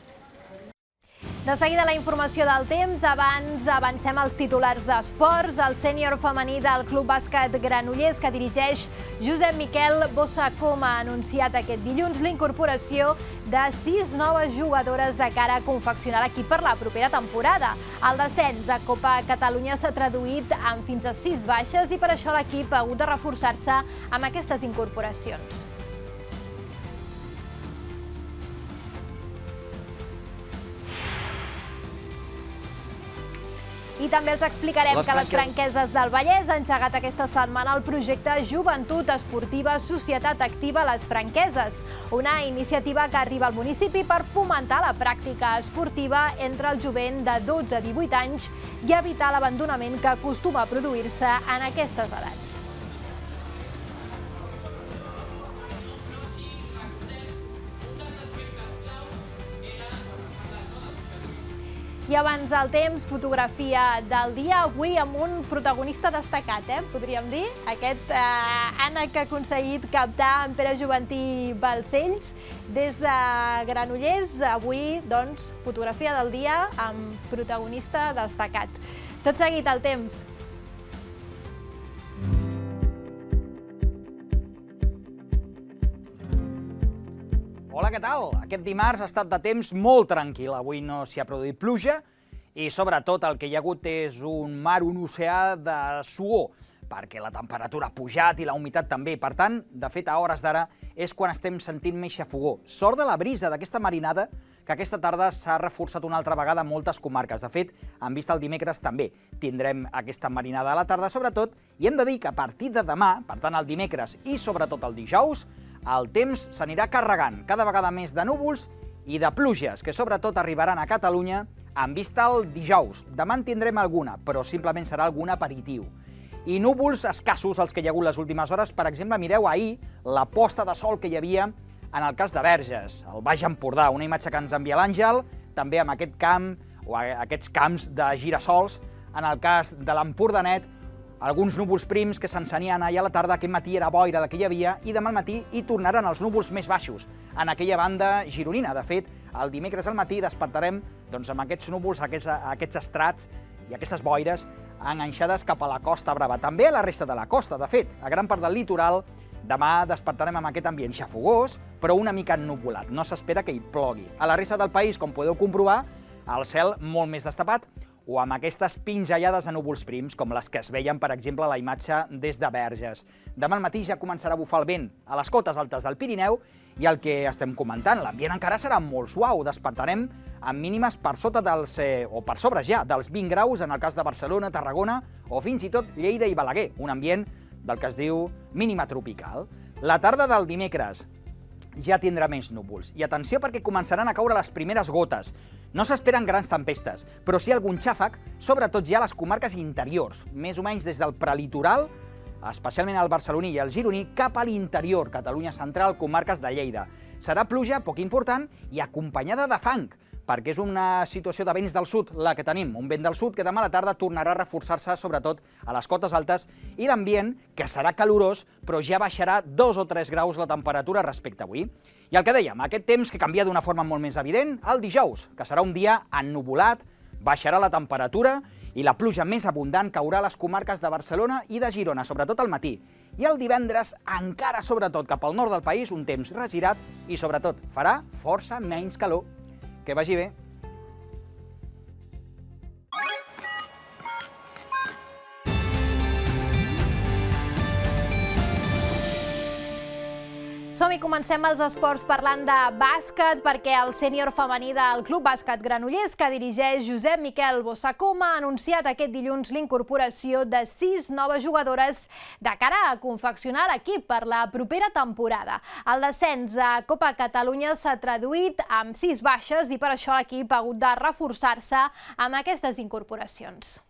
De seguida la informació del temps, abans avancem als titulars d'esports. El sènior femení del Club Bàsquet Granollers que dirigeix Josep Miquel Bossacom ha anunciat aquest dilluns l'incorporació de sis noves jugadores de cara a confeccionar l'equip per la propera temporada. El descens a Copa Catalunya s'ha traduït en fins a sis baixes i per això l'equip ha hagut de reforçar-se amb aquestes incorporacions. I també els explicarem que les Franqueses del Vallès han engegat aquesta setmana el projecte Joventut Esportiva Societat Activa Les Franqueses, una iniciativa que arriba al municipi per fomentar la pràctica esportiva entre el jovent de dotze a divuit anys i evitar l'abandonament que acostuma a produir-se en aquestes edats. I abans del temps, fotografia del dia, avui amb un protagonista destacat, eh? podríem dir. Aquest eh, ànec que ha aconseguit captar en Pere Juventí Balcells des de Granollers. Avui, doncs, fotografia del dia amb protagonista destacat. Tot seguit, el temps. Hola, què tal? Aquest dimarts ha estat de temps molt tranquil. Avui no s'hi ha produït pluja i, sobretot, el que hi ha hagut és un mar, un oceà de suor, perquè la temperatura ha pujat i la humitat també. Per tant, de fet, a hores d'ara és quan estem sentint més xafogor. Sort de la brisa d'aquesta marinada, que aquesta tarda s'ha reforçat una altra vegada en moltes comarques. De fet, en vista el dimecres també tindrem aquesta marinada a la tarda, sobretot, i hem de dir que a partir de demà, per tant el dimecres i sobretot el dijous, el temps s'anirà carregant cada vegada més de núvols i de pluges, que sobretot arribaran a Catalunya en vista el dijous. Demà en tindrem alguna, però simplement serà algun aperitiu. I núvols escassos els que hi ha hagut les últimes hores. Per exemple, mireu ahir la posta de sol que hi havia en el cas de Verges, al Baix Empordà, una imatge que ens envia l'Àngel, també amb aquest camp, o aquests camps de girassols, en el cas de l'Empordanet, alguns núvols prims que s'encenien ahir a la tarda. Aquest matí era boira la que hi havia i demà al matí hi tornaran els núvols més baixos en aquella banda gironina. De fet, el dimecres al matí despertarem doncs, amb aquests núvols, aquests, aquests estrats i aquestes boires enganxades cap a la Costa Brava. També a la resta de la costa, de fet, a gran part del litoral, demà despertarem amb aquest ambient xafogós, però una mica ennuvolat. No s'espera que hi plogui. A la resta del país, com podeu comprovar, el cel molt més destapat, o amb aquestes pinzellades de núvols prims, com les que es veien, per exemple, a la imatge des de Verges. Demà al matí ja començarà a bufar el vent a les cotes altes del Pirineu i el que estem comentant, l'ambient encara serà molt suau. Despertarem amb mínimes per sota dels, eh, o per sobre ja, dels vint graus en el cas de Barcelona, Tarragona o fins i tot Lleida i Balaguer, un ambient del que es diu mínima tropical. La tarda del dimecres ja tindrà menys núvols. I atenció perquè començaran a caure les primeres gotes. No s'esperen grans tempestes, però sí algun xàfec, sobretot ja a les comarques interiors, més o menys des del prelitoral, especialment al barceloní i al gironí, cap a l'interior, Catalunya central, comarques de Lleida. Serà pluja poc important i acompanyada de fang, perquè és una situació de vents del sud la que tenim, un vent del sud que demà a la tarda tornarà a reforçar-se sobretot a les cotes altes i l'ambient, que serà calorós, però ja baixarà dos o tres graus la temperatura respecte a avui. I el que dèiem, aquest temps que canvia d'una forma molt més evident, el dijous, que serà un dia ennuvolat, baixarà la temperatura i la pluja més abundant caurà a les comarques de Barcelona i de Girona, sobretot al matí. I el divendres, encara sobretot cap al nord del país, un temps regirat i sobretot farà força menys calor. Que vagi bé. Som-hi, comencem els esports parlant de bàsquet, perquè el sènior femení del Club Bàsquet Granollers, que dirigeix Josep Miquel Bossacoma, ha anunciat aquest dilluns l'incorporació de sis noves jugadores de cara a confeccionar l'equip per la propera temporada. El descens a Copa Catalunya s'ha traduït amb sis baixes i per això l'equip ha hagut de reforçar-se amb aquestes incorporacions.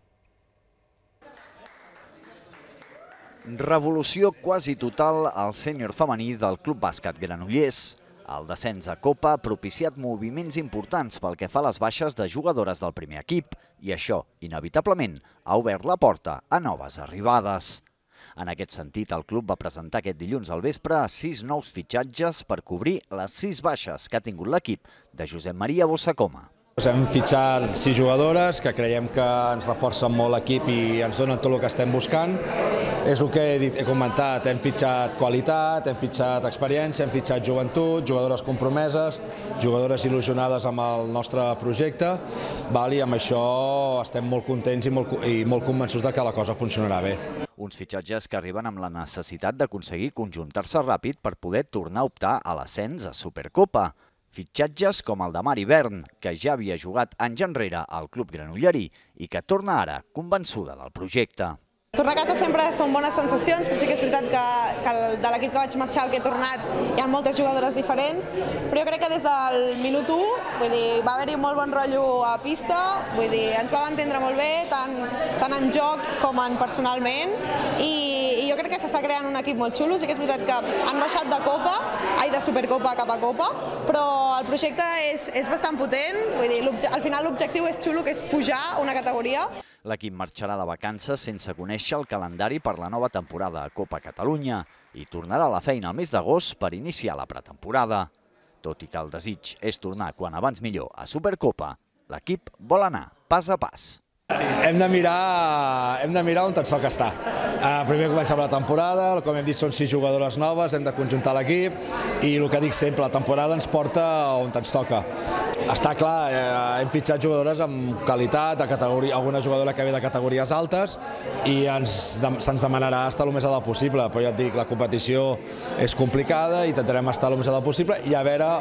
Revolució quasi total al sènior femení del Club Bàsquet Granollers. El descens a Copa ha propiciat moviments importants pel que fa a les baixes de jugadores del primer equip i això, inevitablement, ha obert la porta a noves arribades. En aquest sentit, el club va presentar aquest dilluns al vespre sis nous fitxatges per cobrir les sis baixes que ha tingut l'equip de Josep Maria Bossacoma. Hem fitxat sis jugadores que creiem que ens reforcen molt l'equip i ens donen tot el que estem buscant. És el que he, dit, he comentat, hem fitxat qualitat, hem fitxat experiència, hem fitxat joventut, jugadores compromeses, jugadores il·lusionades amb el nostre projecte, val? I amb això estem molt contents i molt, i molt convençuts de que la cosa funcionarà bé. Uns fitxatges que arriben amb la necessitat d'aconseguir conjuntar-se ràpid per poder tornar a optar a l'ascens a Supercopa. Fitxatges com el de Mari Bern, que ja havia jugat anys enrere al club granollerí i que torna ara convençuda del projecte. Tornar a casa sempre són bones sensacions, però sí que és veritat que, que de l'equip que vaig marxar al que he tornat hi ha moltes jugadores diferents, però jo crec que des del minut u vull dir, va haver-hi molt bon rotllo a pista, vull dir, ens vam entendre molt bé, tant, tant en joc com en personalment, i, i jo crec que s'està creant un equip molt xulo. Sí que és veritat que han baixat de Copa, ai, de Supercopa cap a Copa, però el projecte és, és bastant potent, vull dir, al final l'objectiu és xulo, que és pujar una categoria. L'equip marxarà de vacances sense conèixer el calendari per la nova temporada a Copa Catalunya i tornarà a la feina al mes d'agost per iniciar la pretemporada. Tot i que el desig és tornar quan abans millor a Supercopa, l'equip vol anar pas a pas. Hem de mirar, hem de mirar on ens toca estar. Primer començar la temporada, com hem dit són sis jugadores noves, hem de conjuntar l'equip i el que dic sempre, la temporada ens porta on ens toca. Està clar, hem fitxat jugadores amb qualitat, alguna jugadora que ve de categories altes i se'ns demanarà estar el més a dalt possible, però ja et dic, la competició és complicada i intentarem estar el més a dalt possible i a veure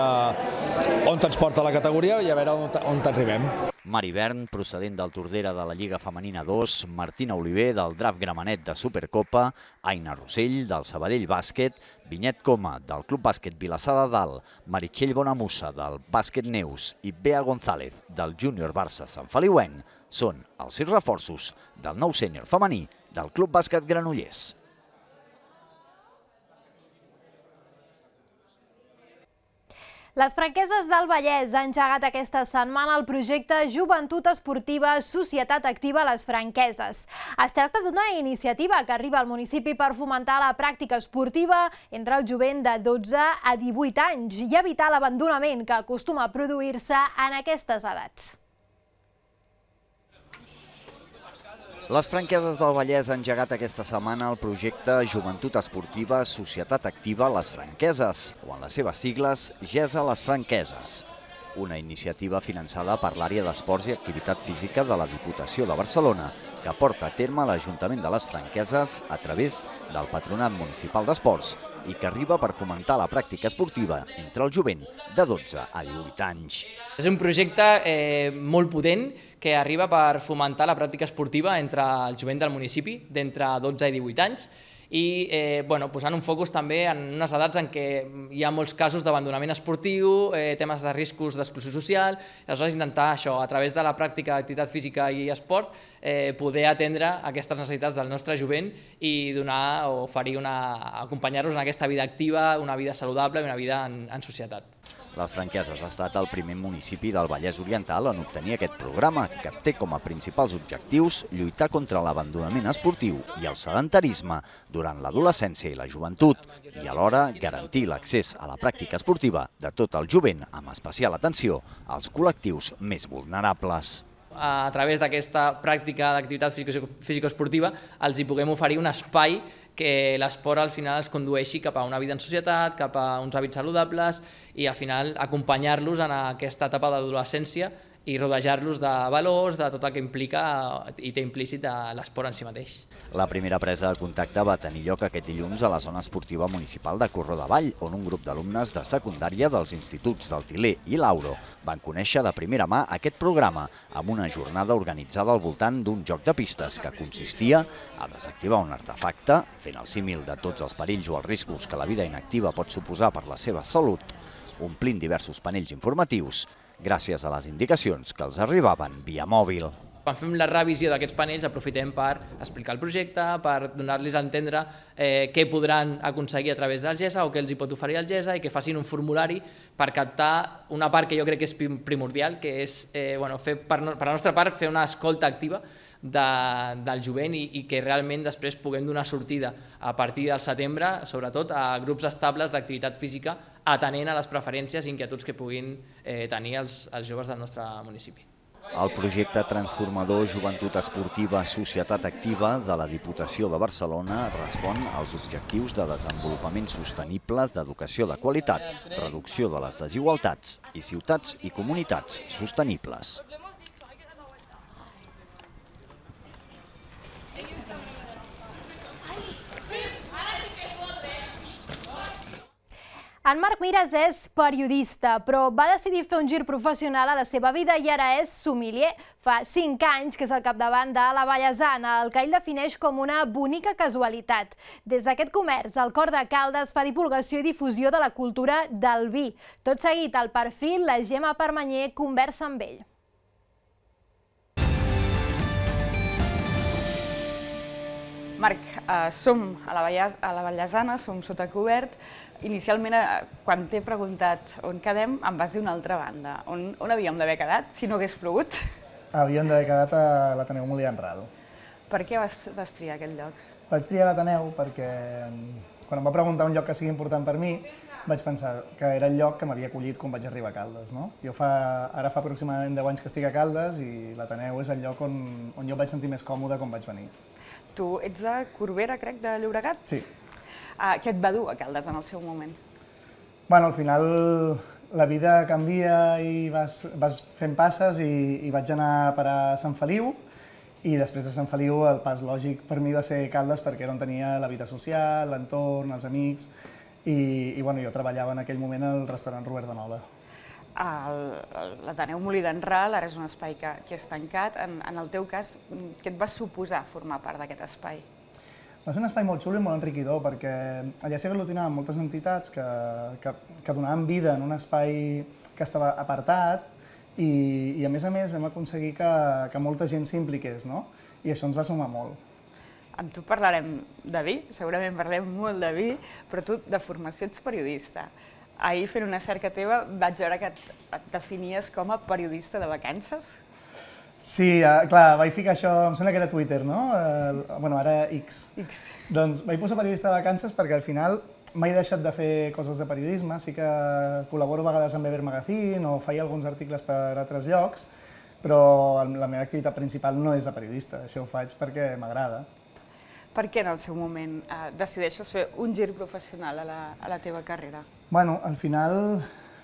on ens porta la categoria i a veure on arribem. Mari Bern, procedent del Tordera de la Lliga Femenina dos, Martina Oliver, del Draft Gramenet de Supercopa, Aina Rossell, del Sabadell Bàsquet, Vinyet Coma, del Club Bàsquet Vilassar de Dalt, Meritxell Bonamussa, del Bàsquet Neus i Bea González, del Júnior Barça Sant Feliuenc, són els sis reforços del nou sènior femení del Club Bàsquet Granollers. Les franqueses del Vallès han engegat aquesta setmana el projecte Joventut Esportiva Societat Activa Les Franqueses. Es tracta d'una iniciativa que arriba al municipi per fomentar la pràctica esportiva entre el jovent de dotze a divuit anys i evitar l'abandonament que acostuma a produir-se en aquestes edats. Les franqueses del Vallès han engegat aquesta setmana el projecte Joventut Esportiva Societat Activa Les Franqueses, o en les seves sigles, GESA Les Franqueses. una iniciativa finançada per l'àrea d'Esports i Activitat Física de la Diputació de Barcelona, que porta a terme l'Ajuntament de les Franqueses a través del Patronat Municipal d'Esports i que arriba per fomentar la pràctica esportiva entre el jovent de dotze a divuit anys. És un projecte eh, molt potent que arriba per fomentar la pràctica esportiva entre el jovent del municipi d'entre dotze i divuit anys i eh, bueno, posant un focus també en unes edats en què hi ha molts casos d'abandonament esportiu, eh, temes de riscos d'exclusió social, i aleshores intentar això, a través de la pràctica d'activitat física i esport, eh, poder atendre aquestes necessitats del nostre jovent i donar o oferir una, acompanyar-los en aquesta vida activa, una vida saludable i una vida en, en societat. Les Franqueses ha estat el primer municipi del Vallès Oriental en obtenir aquest programa, que té com a principals objectius lluitar contra l'abandonament esportiu i el sedentarisme durant l'adolescència i la joventut, i alhora garantir l'accés a la pràctica esportiva de tot el jovent, amb especial atenció als col·lectius més vulnerables. A través d'aquesta pràctica d'activitat físico-esportiva els hi puguem oferir un espai que l'esport al final es condueixi cap a una vida en societat, cap a uns hàbits saludables i al final acompanyar-los en aquesta etapa d'adolescència i rodejar-los de valors, de tot el que implica i té implícit l'esport en si mateix. La primera presa de contacte va tenir lloc aquest dilluns a la zona esportiva municipal de Corró de Vall, on un grup d'alumnes de secundària dels instituts del Til·ler i l'Auro van conèixer de primera mà aquest programa amb una jornada organitzada al voltant d'un joc de pistes que consistia a desactivar un artefacte, fent el símil de tots els perills o els riscos que la vida inactiva pot suposar per la seva salut, omplint diversos panells informatius gràcies a les indicacions que els arribaven via mòbil. Quan fem la revisió d'aquests panells aprofitem per explicar el projecte, per donar-los a entendre eh, què podran aconseguir a través del GESA o què els hi pot oferir el GESA i que facin un formulari per captar una part que jo crec que és primordial, que és eh, bueno, fer, per, per la nostra part fer una escolta activa de, del jovent i, i que realment després puguem donar sortida a partir del setembre, sobretot a grups estables d'activitat física atenent a les preferències i inquietuds que puguin eh, tenir els, els joves del nostre municipi. El projecte transformador Joventut Esportiva Societat Activa de la Diputació de Barcelona respon als objectius de desenvolupament sostenible, d'educació de qualitat, reducció de les desigualtats i ciutats i comunitats sostenibles. En Marc Mires és periodista, però va decidir fer un gir professional a la seva vida i ara és sommelier. Fa cinc anys que és al capdavant de la Vallesana, el que ell defineix com una bonica casualitat. Des d'aquest comerç, el Cor de Caldes fa divulgació i difusió de la cultura del vi. Tot seguit, al Perfil, la Gemma Permanyer conversa amb ell. Marc, som a la Vallesana, som sota cobert. Inicialment, quan t'he preguntat on quedem, em vas dir una altra banda. On havíem d'haver quedat, si no hagués plogut? Havíem d'haver quedat a l'Ateneu Molí en Ral. Per què vas triar aquest lloc? Vaig triar l'Ateneu perquè quan em va preguntar un lloc que sigui important per mi, vaig pensar que era el lloc que m'havia acollit quan vaig arribar a Caldes. Jo ara fa aproximadament deu anys que estic a Caldes i l'Ateneu és el lloc on jo vaig sentir més còmode quan vaig venir. Tu ets de Corbera, crec, de Llobregat? Sí. Què et va dur a Caldes en el seu moment? Bueno, al final la vida canvia i vas fent passes i vaig anar a parar a Sant Feliu i després de Sant Feliu el pas lògic per mi va ser Caldes perquè era on tenia la vida social, l'entorn, els amics i jo treballava en aquell moment al restaurant Robert de Nola. L'Ateneu Molí d'en Ral ara és un espai que és tancat. En el teu cas, què et va suposar formar part d'aquest espai? Va ser un espai molt xulo i molt enriquidor perquè allà s'hi aglutinaven moltes entitats que donaven vida en un espai que estava apartat i a més a més vam aconseguir que molta gent s'impliqués i això ens va sumar molt. Amb tu parlarem de vi, segurament parlem molt de vi, però tu de formació ets periodista. Ahir fent una cerca teva vaig veure que et definies com a periodista de vacances. Sí, clar, vaig ficar això, em sembla que era Twitter, no? Bueno, ara X. X. Doncs vaig posar periodista de vacances perquè al final mai he deixat de fer coses de periodisme, sí que col·laboro a vegades amb Weber Magazine o faig alguns articles per altres llocs, però la meva activitat principal no és de periodista, això ho faig perquè m'agrada. Per què en el seu moment decideixes fer un gir professional a la teva carrera? Bueno, al final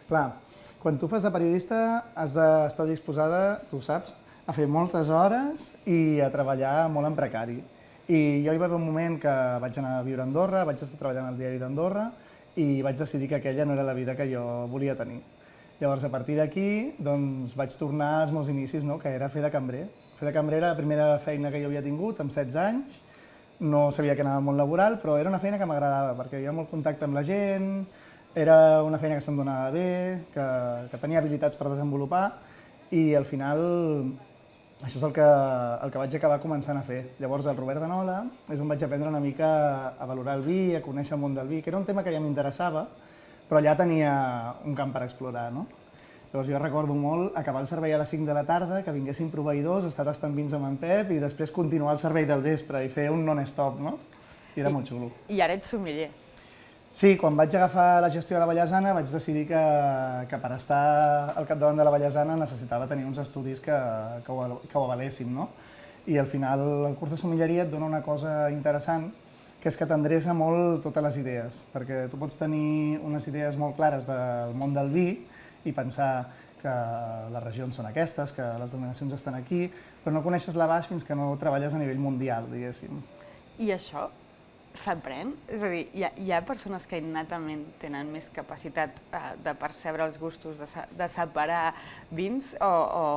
Clar, quan tu fas de periodista has d'estar disposada, tu saps, a fer moltes hores i a treballar molt en precari. I jo hi va haver un moment que vaig anar a viure a Andorra, vaig estar treballant al diari d'Andorra i vaig decidir que aquella no era la vida que jo volia tenir. Llavors, a partir d'aquí, doncs, vaig tornar als meus inicis, no?, que era fer de cambrer. Fer de cambrer era la primera feina que jo havia tingut, amb setze anys. No sabia que anava al món laboral, però era una feina que m'agradava, perquè hi havia molt contacte amb la gent, era una feina que se'm donava bé, que, que tenia habilitats per desenvolupar, i al final això és el que, el que vaig acabar començant a fer. Llavors, el Robert de Nola és on vaig aprendre una mica a valorar el vi, a conèixer el món del vi, que era un tema que ja m'interessava, però allà tenia un camp per explorar, no? Llavors jo recordo molt acabar el servei a les cinc de la tarda, que vinguessin proveïdors, estar tastant vins amb en Pep i després continuar el servei del vespre i fer un non-stop, no? I era molt xulo. I ara ets sommelier. Sí, quan vaig agafar la gestió de la Vallesana vaig decidir que, que per estar al capdavant de la Vallesana necessitava tenir uns estudis que, que, ho, que ho avalessin, no? I al final el curs de sommelleria et dona una cosa interessant, que és que t'endreça molt totes les idees, perquè tu pots tenir unes idees molt clares del món del vi i pensar que les regions són aquestes, que les denominacions estan aquí, però no coneixes l'abast fins que no treballes a nivell mundial, diguéssim. I això s'aprèn? És a dir, hi ha, hi ha persones que innatament tenen més capacitat eh, de percebre els gustos, de, de separar vins, o,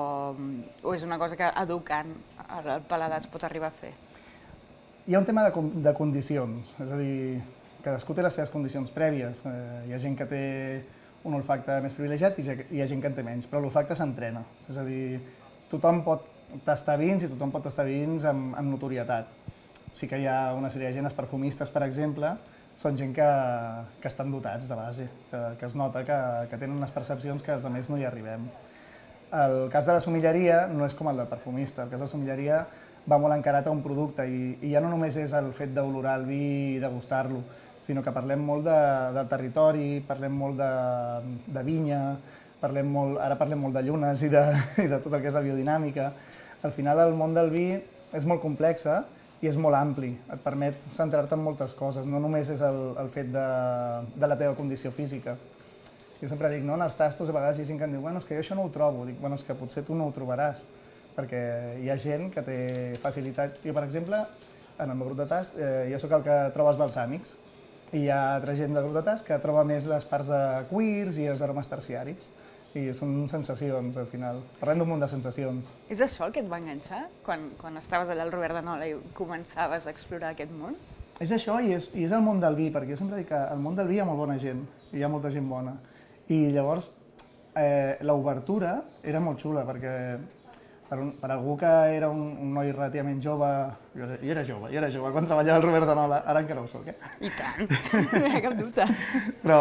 o, o és una cosa que educant el paladar es pot arribar a fer? Hi ha un tema de, de condicions, és a dir, cadascú té les seves condicions prèvies. Eh, hi ha gent que té un olfacte més privilegiat i hi ha gent que en té menys, però l'olfacte s'entrena. És a dir, tothom pot tastar vins i tothom pot tastar vins amb, amb notorietat. Sí que hi ha una sèrie de gent, els perfumistes, per exemple, són gent que, que estan dotats de base, que, que es nota que, que tenen unes percepcions que els altres no hi arribem. El cas de la sommelleria no és com el del perfumista, el cas de la sommelleria va molt encarat a un producte i, i ja no només és el fet d'olorar el vi i degustar-lo, sinó que parlem molt de, del territori, parlem molt de, de vinya, parlem molt, ara parlem molt de llunes i de, i de tot el que és la biodinàmica. Al final el món del vi és molt complex i és molt ampli, et permet centrar-te en moltes coses, no només és el, el fet de, de la teva condició física. Jo sempre dic, no, en els tastos a vegades hi ha gent que em diu, bueno, és que jo això no ho trobo, dic, bueno, és que potser tu no ho trobaràs, perquè hi ha gent que té facilitat. Jo, per exemple, en el meu grup de tast, eh, jo sóc el que troba els balsàmics, i hi ha altra gent del grup de tast que troba més les parts de cuirs i els aromes terciaris. I són sensacions, al final. Parlem d'un munt de sensacions. És això el que et va enganxar quan, quan estaves allà al Robert de Nola i començaves a explorar aquest món? És això i és, i és el món del vi, perquè jo sempre dic que al món del vi hi ha molt bona gent, hi ha molta gent bona. I llavors, eh, l'obertura era molt xula, perquè per, un, per algú que era un, un noi relativament jove, jo era, jo era jove, jo era jove quan treballava al Robert de Nola, ara encara ho soc, eh? I tant, no hi ha cap dubte. Però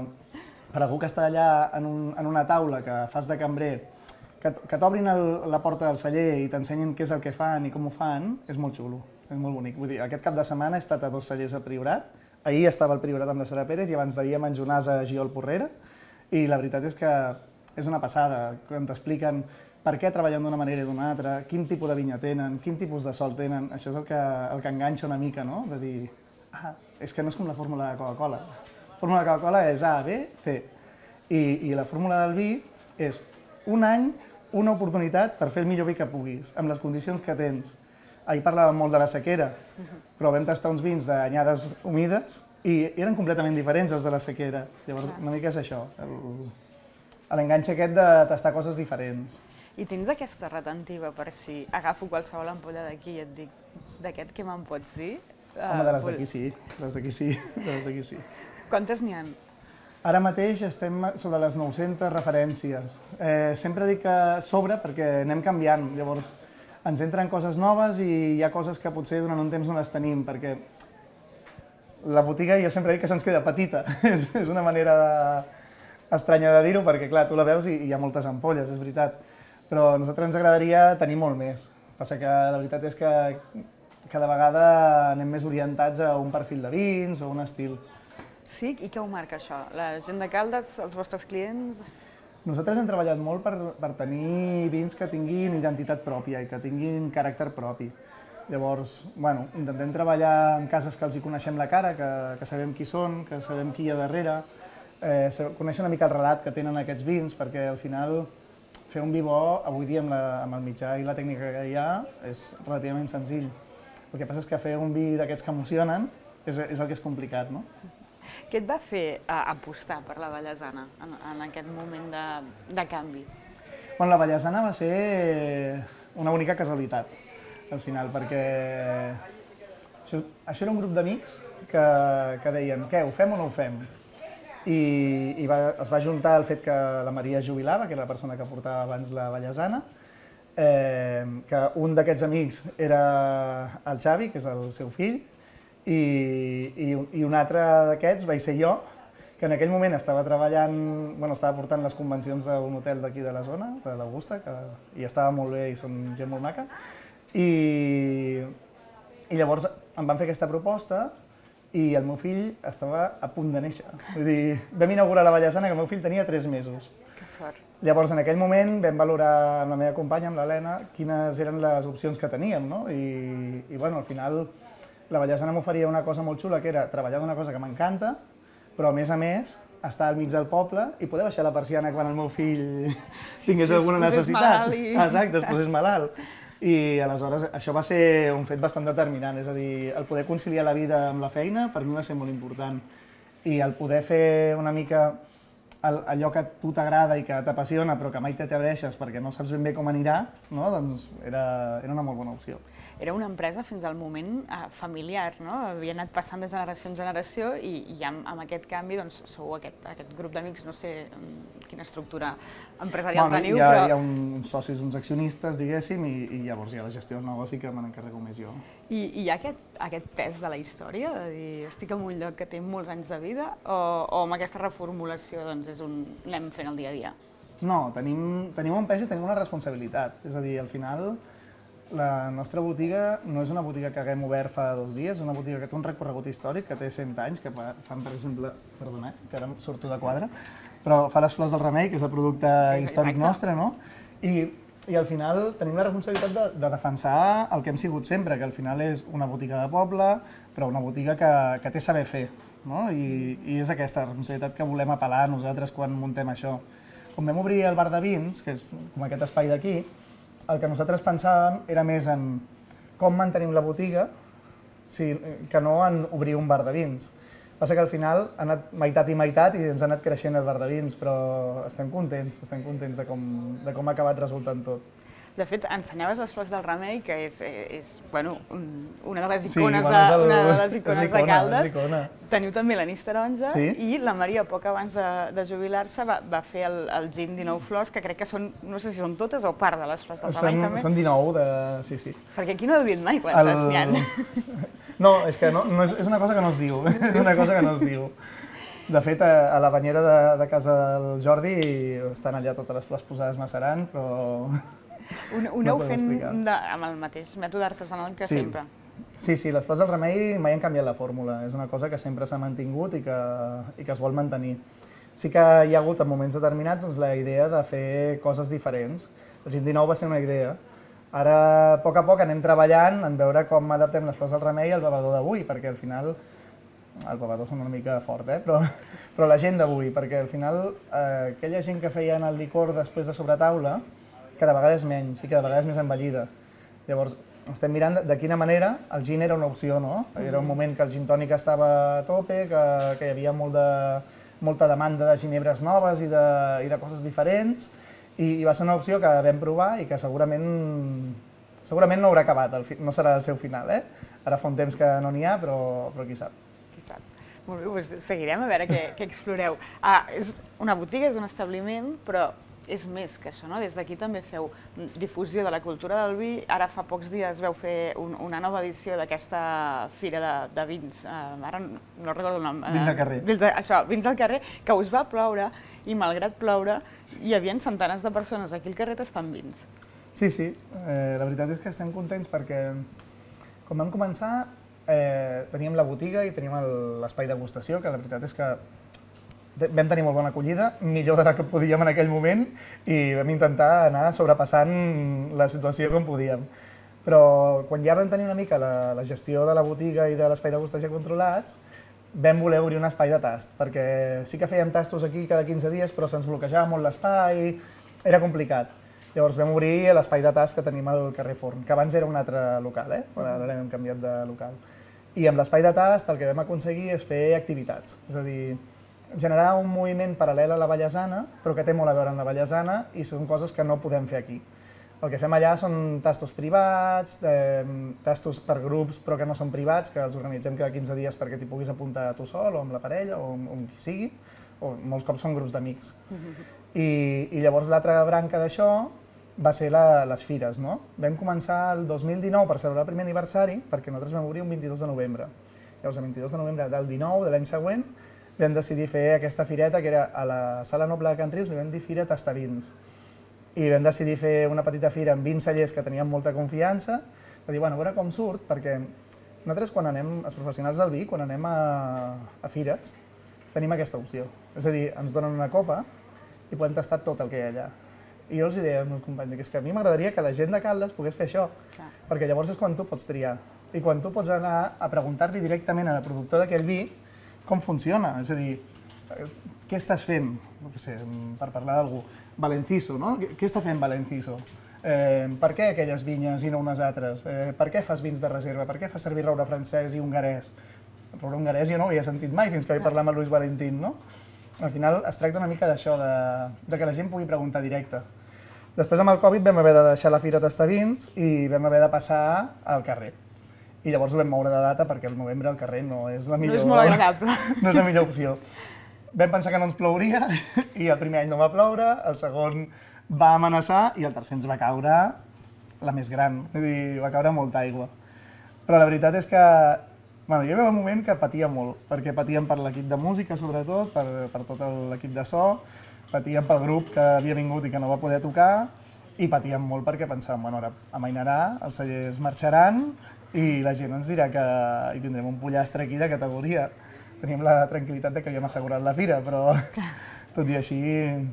per algú que està allà en, un, en una taula que fas de cambrer, que, que t'obrin la porta del celler i t'ensenyin què és el que fan i com ho fan, és molt xulo, és molt bonic. Vull dir, aquest cap de setmana he estat a dos cellers a Priorat, ahir estava al Priorat amb la Sara Pérez i abans d'ahir amb en Jonàs a Giol Porrera, i la veritat és que és una passada, quan t'expliquen per què treballen d'una manera i d'una altra, quin tipus de vinya tenen, quin tipus de sol tenen, això és el que, el que enganxa una mica, no? De dir, ah, és que no és com la fórmula de Coca-Cola. La fórmula de Coca-Cola és A, B, C. I, I la fórmula del vi és un any, una oportunitat per fer el millor vi que puguis, amb les condicions que tens. Ahir parlàvem molt de la sequera, però vam tastar uns vins d'anyades humides i eren completament diferents els de la sequera. Llavors, una mica és això, l'enganx aquest de tastar coses diferents. I tens aquesta retentiva per si agafo qualsevol ampolla d'aquí i et dic, d'aquest què me'n pots dir? Home, de les d'aquí sí, les d'aquí sí, de les d'aquí sí. Quantes n'hi ha? Ara mateix estem sobre les nou-centes referències. Eh, sempre dic que sobre perquè anem canviant, llavors ens entren coses noves i hi ha coses que potser durant un temps no les tenim, perquè la botiga jo sempre dic que se'ns queda petita, és, és una manera de... estranya de dir-ho, perquè clar, tu la veus i hi ha moltes ampolles, és veritat, però a nosaltres ens agradaria tenir molt més. Passa que la veritat és que cada vegada anem més orientats a un perfil de vins o un estil. Sí? I què ho marca això? La gent de Caldes, els vostres clients? Nosaltres hem treballat molt per, per tenir vins que tinguin identitat pròpia i que tinguin caràcter propi. Llavors, bueno, intentem treballar en cases que els hi coneixem la cara, que, que sabem qui són, que sabem qui hi ha darrere. conèixer una mica el relat que tenen aquests vins, perquè al final fer un vi bo, avui dia amb el mitjà i la tècnica que hi ha, és relativament senzill. El que passa és que fer un vi d'aquests que emocionen és el que és complicat, no? Què et va fer apostar per la Vallesana en aquest moment de canvi? La Vallesana va ser una única casualitat, al final, perquè això era un grup d'amics que deien, què, ho fem o no ho fem? I es va juntar el fet que la Maria es jubilava, que era la persona que portava abans la Vallesana, que un d'aquests amics era el Xavi, que és el seu fill, i un altre d'aquests vaig ser jo, que en aquell moment estava treballant, bueno, estava portant les convencions d'un hotel d'aquí de la zona, de l'Augusta, i estava molt bé i són gent molt maca, i llavors em van fer aquesta proposta i el meu fill estava a punt de néixer. Vull dir, vam inaugurar la Vallesana que el meu fill tenia tres mesos. Que fort. Llavors, en aquell moment, vam valorar amb la meva companya, amb l'Helena, quines eren les opcions que teníem, no? I, bueno, al final, la Vallesana m'oferia una cosa molt xula, que era treballar d'una cosa que m'encanta, però, a més a més, estar al mig del poble i poder baixar la persiana quan el meu fill tingués alguna necessitat. Exacte, es posés malalt. I aleshores això va ser un fet bastant determinant, és a dir, el poder conciliar la vida amb la feina per mi va ser molt important. I el poder fer una mica allò que a tu t'agrada i que t'apassiona però que mai t'abreixes perquè no saps ben bé com anirà, doncs era una molt bona opció. Era una empresa fins al moment familiar, no? Havia anat passant de generació en generació i amb aquest canvi sou aquest grup d'amics, no sé quina estructura empresarial teniu, però... Hi ha uns socis, uns accionistes, diguéssim, i llavors hi ha la gestió del negoci que me n'encarrego més jo. I hi ha aquest pes de la història, de dir, estic en un lloc que té molts anys de vida, o amb aquesta reformulació és un anem fent el dia a dia? No, tenim un pes i tenim una responsabilitat, és a dir, al final la nostra botiga no és una botiga que haguem obert fa dos dies, és una botiga que té un recorregut històric, que té cent anys, que fan, per exemple, perdona, que ara em surto de quadre, però fa les flors del remei, que és el producte històric nostre, no? I al final tenim la responsabilitat de defensar el que hem sigut sempre, que al final és una botiga de poble, però una botiga que té saber fer, no? I és aquesta responsabilitat que volem apel·lar nosaltres quan muntem això. Quan vam obrir el bar de vins, que és com aquest espai d'aquí, el que nosaltres pensàvem era més en com mantenim la botiga que no en obrir un bar de vins. Passa que al final ha anat meitat i meitat i ens ha anat creixent el bar de vins, però estem contents, estem contents de com ha acabat resultant tot. De fet, ensenyaves les flors del remei, que és una de les icones de Caldes. Teniu també l'anís taronja i la Maria, poc abans de jubilar-se, va fer el gin dinou flors, que crec que són, no sé si són totes o part de les flors del remei també. Són dinou, sí, sí. Perquè aquí no heu dit mai quantes n'hi ha. No, és que és una cosa que no es diu, és una cosa que no es diu. De fet, a la banyera de casa del Jordi estan allà totes les flors posades macerant, però... Ho aneu fent amb el mateix mètode artesanal que sempre? Sí, sí, les flors del remei mai han canviat la fórmula. És una cosa que sempre s'ha mantingut i que es vol mantenir. Sí que hi ha hagut en moments determinats la idea de fer coses diferents. El gin dinou va ser una idea. Ara, a poc a poc, anem treballant en veure com adaptem les flors del remei al bevedor d'avui, perquè al final... El bevedor sona una mica fort, eh? Però la gent d'avui, perquè al final aquella gent que feien el licor després de sobretaula cada vegada és menys i cada vegada és més envellida. Llavors, estem mirant de quina manera el gin era una opció, no? Era un moment que el gin tònic estava a tope, que hi havia molta demanda de ginebres noves i de coses diferents, i va ser una opció que vam provar i que segurament no haurà acabat, no serà el seu final, eh? Ara fa un temps que no n'hi ha, però qui sap. Qui sap. Molt bé, doncs seguirem a veure què exploreu. És una botiga, és un establiment, però és més que això, no? Des d'aquí també feu difusió de la cultura del vi. Ara fa pocs dies veu fer una nova edició d'aquesta fira de vins. Ara no recordo el nom. Vins al carrer. Això, Vins al carrer, que us va ploure i malgrat ploure hi havia centenars de persones aquí al carrer tastant vins. Sí, sí. La veritat és que estem contents perquè quan vam començar teníem la botiga i teníem l'espai degustació, que la veritat és que vam tenir molt bona acollida, millor de la que podíem en aquell moment, i vam intentar anar sobrepassant la situació com podíem. Però quan ja vam tenir una mica la gestió de la botiga i de l'espai de degustació controlats, vam voler obrir un espai de tast, perquè sí que fèiem tastos aquí cada quinze dies, però se'ns bloquejava molt l'espai, era complicat. Llavors vam obrir l'espai de tast que tenim al carrer Forn, que abans era un altre local, eh? Ara hem canviat de local. I amb l'espai de tast el que vam aconseguir és fer activitats, és a dir, generar un moviment paral·lel a la Vallesana, però que té molt a veure amb la Vallesana i són coses que no podem fer aquí. El que fem allà són tastos privats, eh, tastos per grups però que no són privats, que els organitzem cada quinze dies perquè t'hi puguis apuntar tu sol o amb la parella o amb, amb qui sigui, o molts cops són grups d'amics. I, I llavors l'altra branca d'això va ser la, les fires, no? Vam començar el dos mil dinou per celebrar el primer aniversari, perquè nosaltres vam obrir un vint-i-dos de novembre. Llavors, el vint-i-dos de novembre del dinou, de l'any següent, vam decidir fer aquesta fireta, que era a la Sala Noble de Can Rius, li vam dir Fira Tastabins. I vam decidir fer una petita fira amb vint cellers que tenien molta confiança, de dir, bueno, a veure com surt, perquè nosaltres quan anem, els professionals del vi, quan anem a, a fires, tenim aquesta opció. És a dir, ens donen una copa i podem tastar tot el que hi ha allà. I jo els deia als meus companys que és que a mi m'agradaria que la gent de Caldes pogués fer això, perquè llavors és quan tu pots triar. I quan tu pots anar a preguntar-li directament a la productora d'aquell vi com funciona, és a dir, què estàs fent? No sé, per parlar d'algú. Valenciso, no? Què està fent Valenciso? Eh, per què aquelles vinyes i no unes altres? Eh, per què fas vins de reserva? Per què fas servir roure francès i hongarès? Roure hongarès jo no ho havia sentit mai fins que vaig parlar amb el Luis Valentín, no? Al final es tracta una mica d'això, de, de que la gent pugui preguntar directe. Després amb el Covid vam haver de deixar la Fira Tastabins i vam haver de passar al carrer. I llavors ho vam moure de data perquè el novembre al carrer no és la millor, no és molt agradable. No és la millor opció. Vam pensar que no ens plouria i el primer any no va ploure, el segon va amenaçar i el tercer ens va caure la més gran, és a dir, va caure molta aigua. Però la veritat és que bueno, hi havia un moment que patia molt, perquè patíem per l'equip de música sobretot, per, per tot l'equip de so, patíem pel grup que havia vingut i que no va poder tocar i patíem molt perquè pensàvem, bueno, ara amainarà, els cellers marxaran i la gent ens dirà que hi tindrem un pollastre aquí de categoria. Teníem la tranquil·litat de que havíem assegurat la fira, però tot i així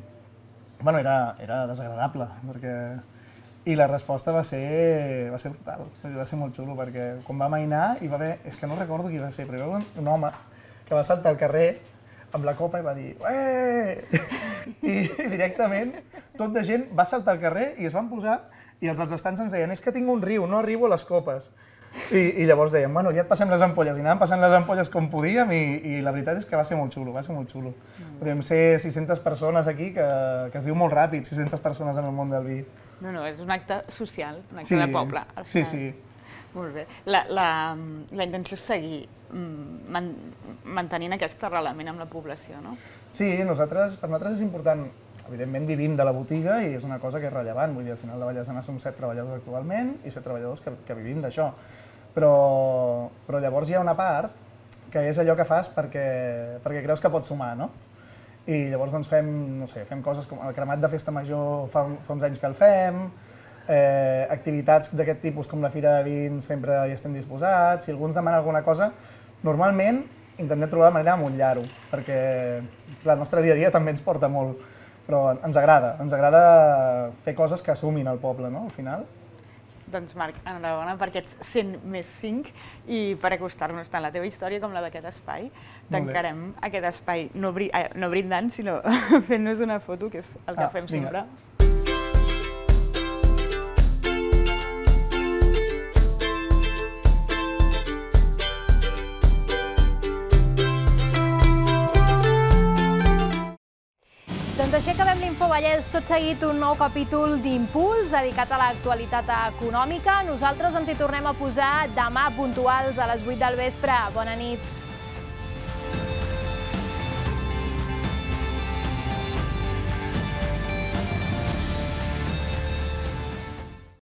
bueno, era, era desagradable. Perquè... I la resposta va ser, va ser brutal, va ser molt xulo, perquè quan va amainar hi va haver, és que no recordo qui va ser, però hi va haver un home que va saltar al carrer amb la copa i va dir ué! I directament tot de gent va saltar al carrer i es van posar i els dels estants ens deien és que tinc un riu, no arribo a les copes. I, i llavors dèiem, bueno, ja et passem les ampolles, i anàvem passant les ampolles com podíem i, i la veritat és que va ser molt xulo, va ser molt xulo. Podem ser sis-centes persones aquí, que, que es diu molt ràpid, sis-centes persones en el món del vi. No, no, és un acte social, un acte sí, de poble. Sí, sí. Molt bé. La, la, la intenció és seguir man, mantenint aquest arrelament amb la població, no? Sí, nosaltres, per nosaltres és important. Evidentment vivim de la botiga i és una cosa que és rellevant. Vull dir, al final la Vallesana som set treballadors actualment i set treballadors que, que vivim d'això. Però, però llavors hi ha una part que és allò que fas perquè, perquè creus que pots sumar, no? I llavors doncs fem, no sé, fem coses com el cremat de festa major fa, fa uns anys que el fem, eh, activitats d'aquest tipus com la Fira de Vins sempre hi estem disposats, si algú ens demana alguna cosa, normalment intentem trobar la manera d'amollar-ho, perquè clar, el nostre dia a dia també ens porta molt, però ens agrada, ens agrada fer coses que assumin el poble, no?, al final. Doncs Marc, enhorabona per aquests cent més cinc i per acostar-nos tant la teva història com la d'aquest espai. Tancarem aquest espai no, bri eh, no brindant, sinó fent-nos una foto, que és el que ah, fem sempre. Doncs així acabem l'Info Vallès, tot seguit un nou capítol d'Impuls dedicat a l'actualitat econòmica. Nosaltres ens hi tornem a posar demà puntuals a les vuit del vespre. Bona nit.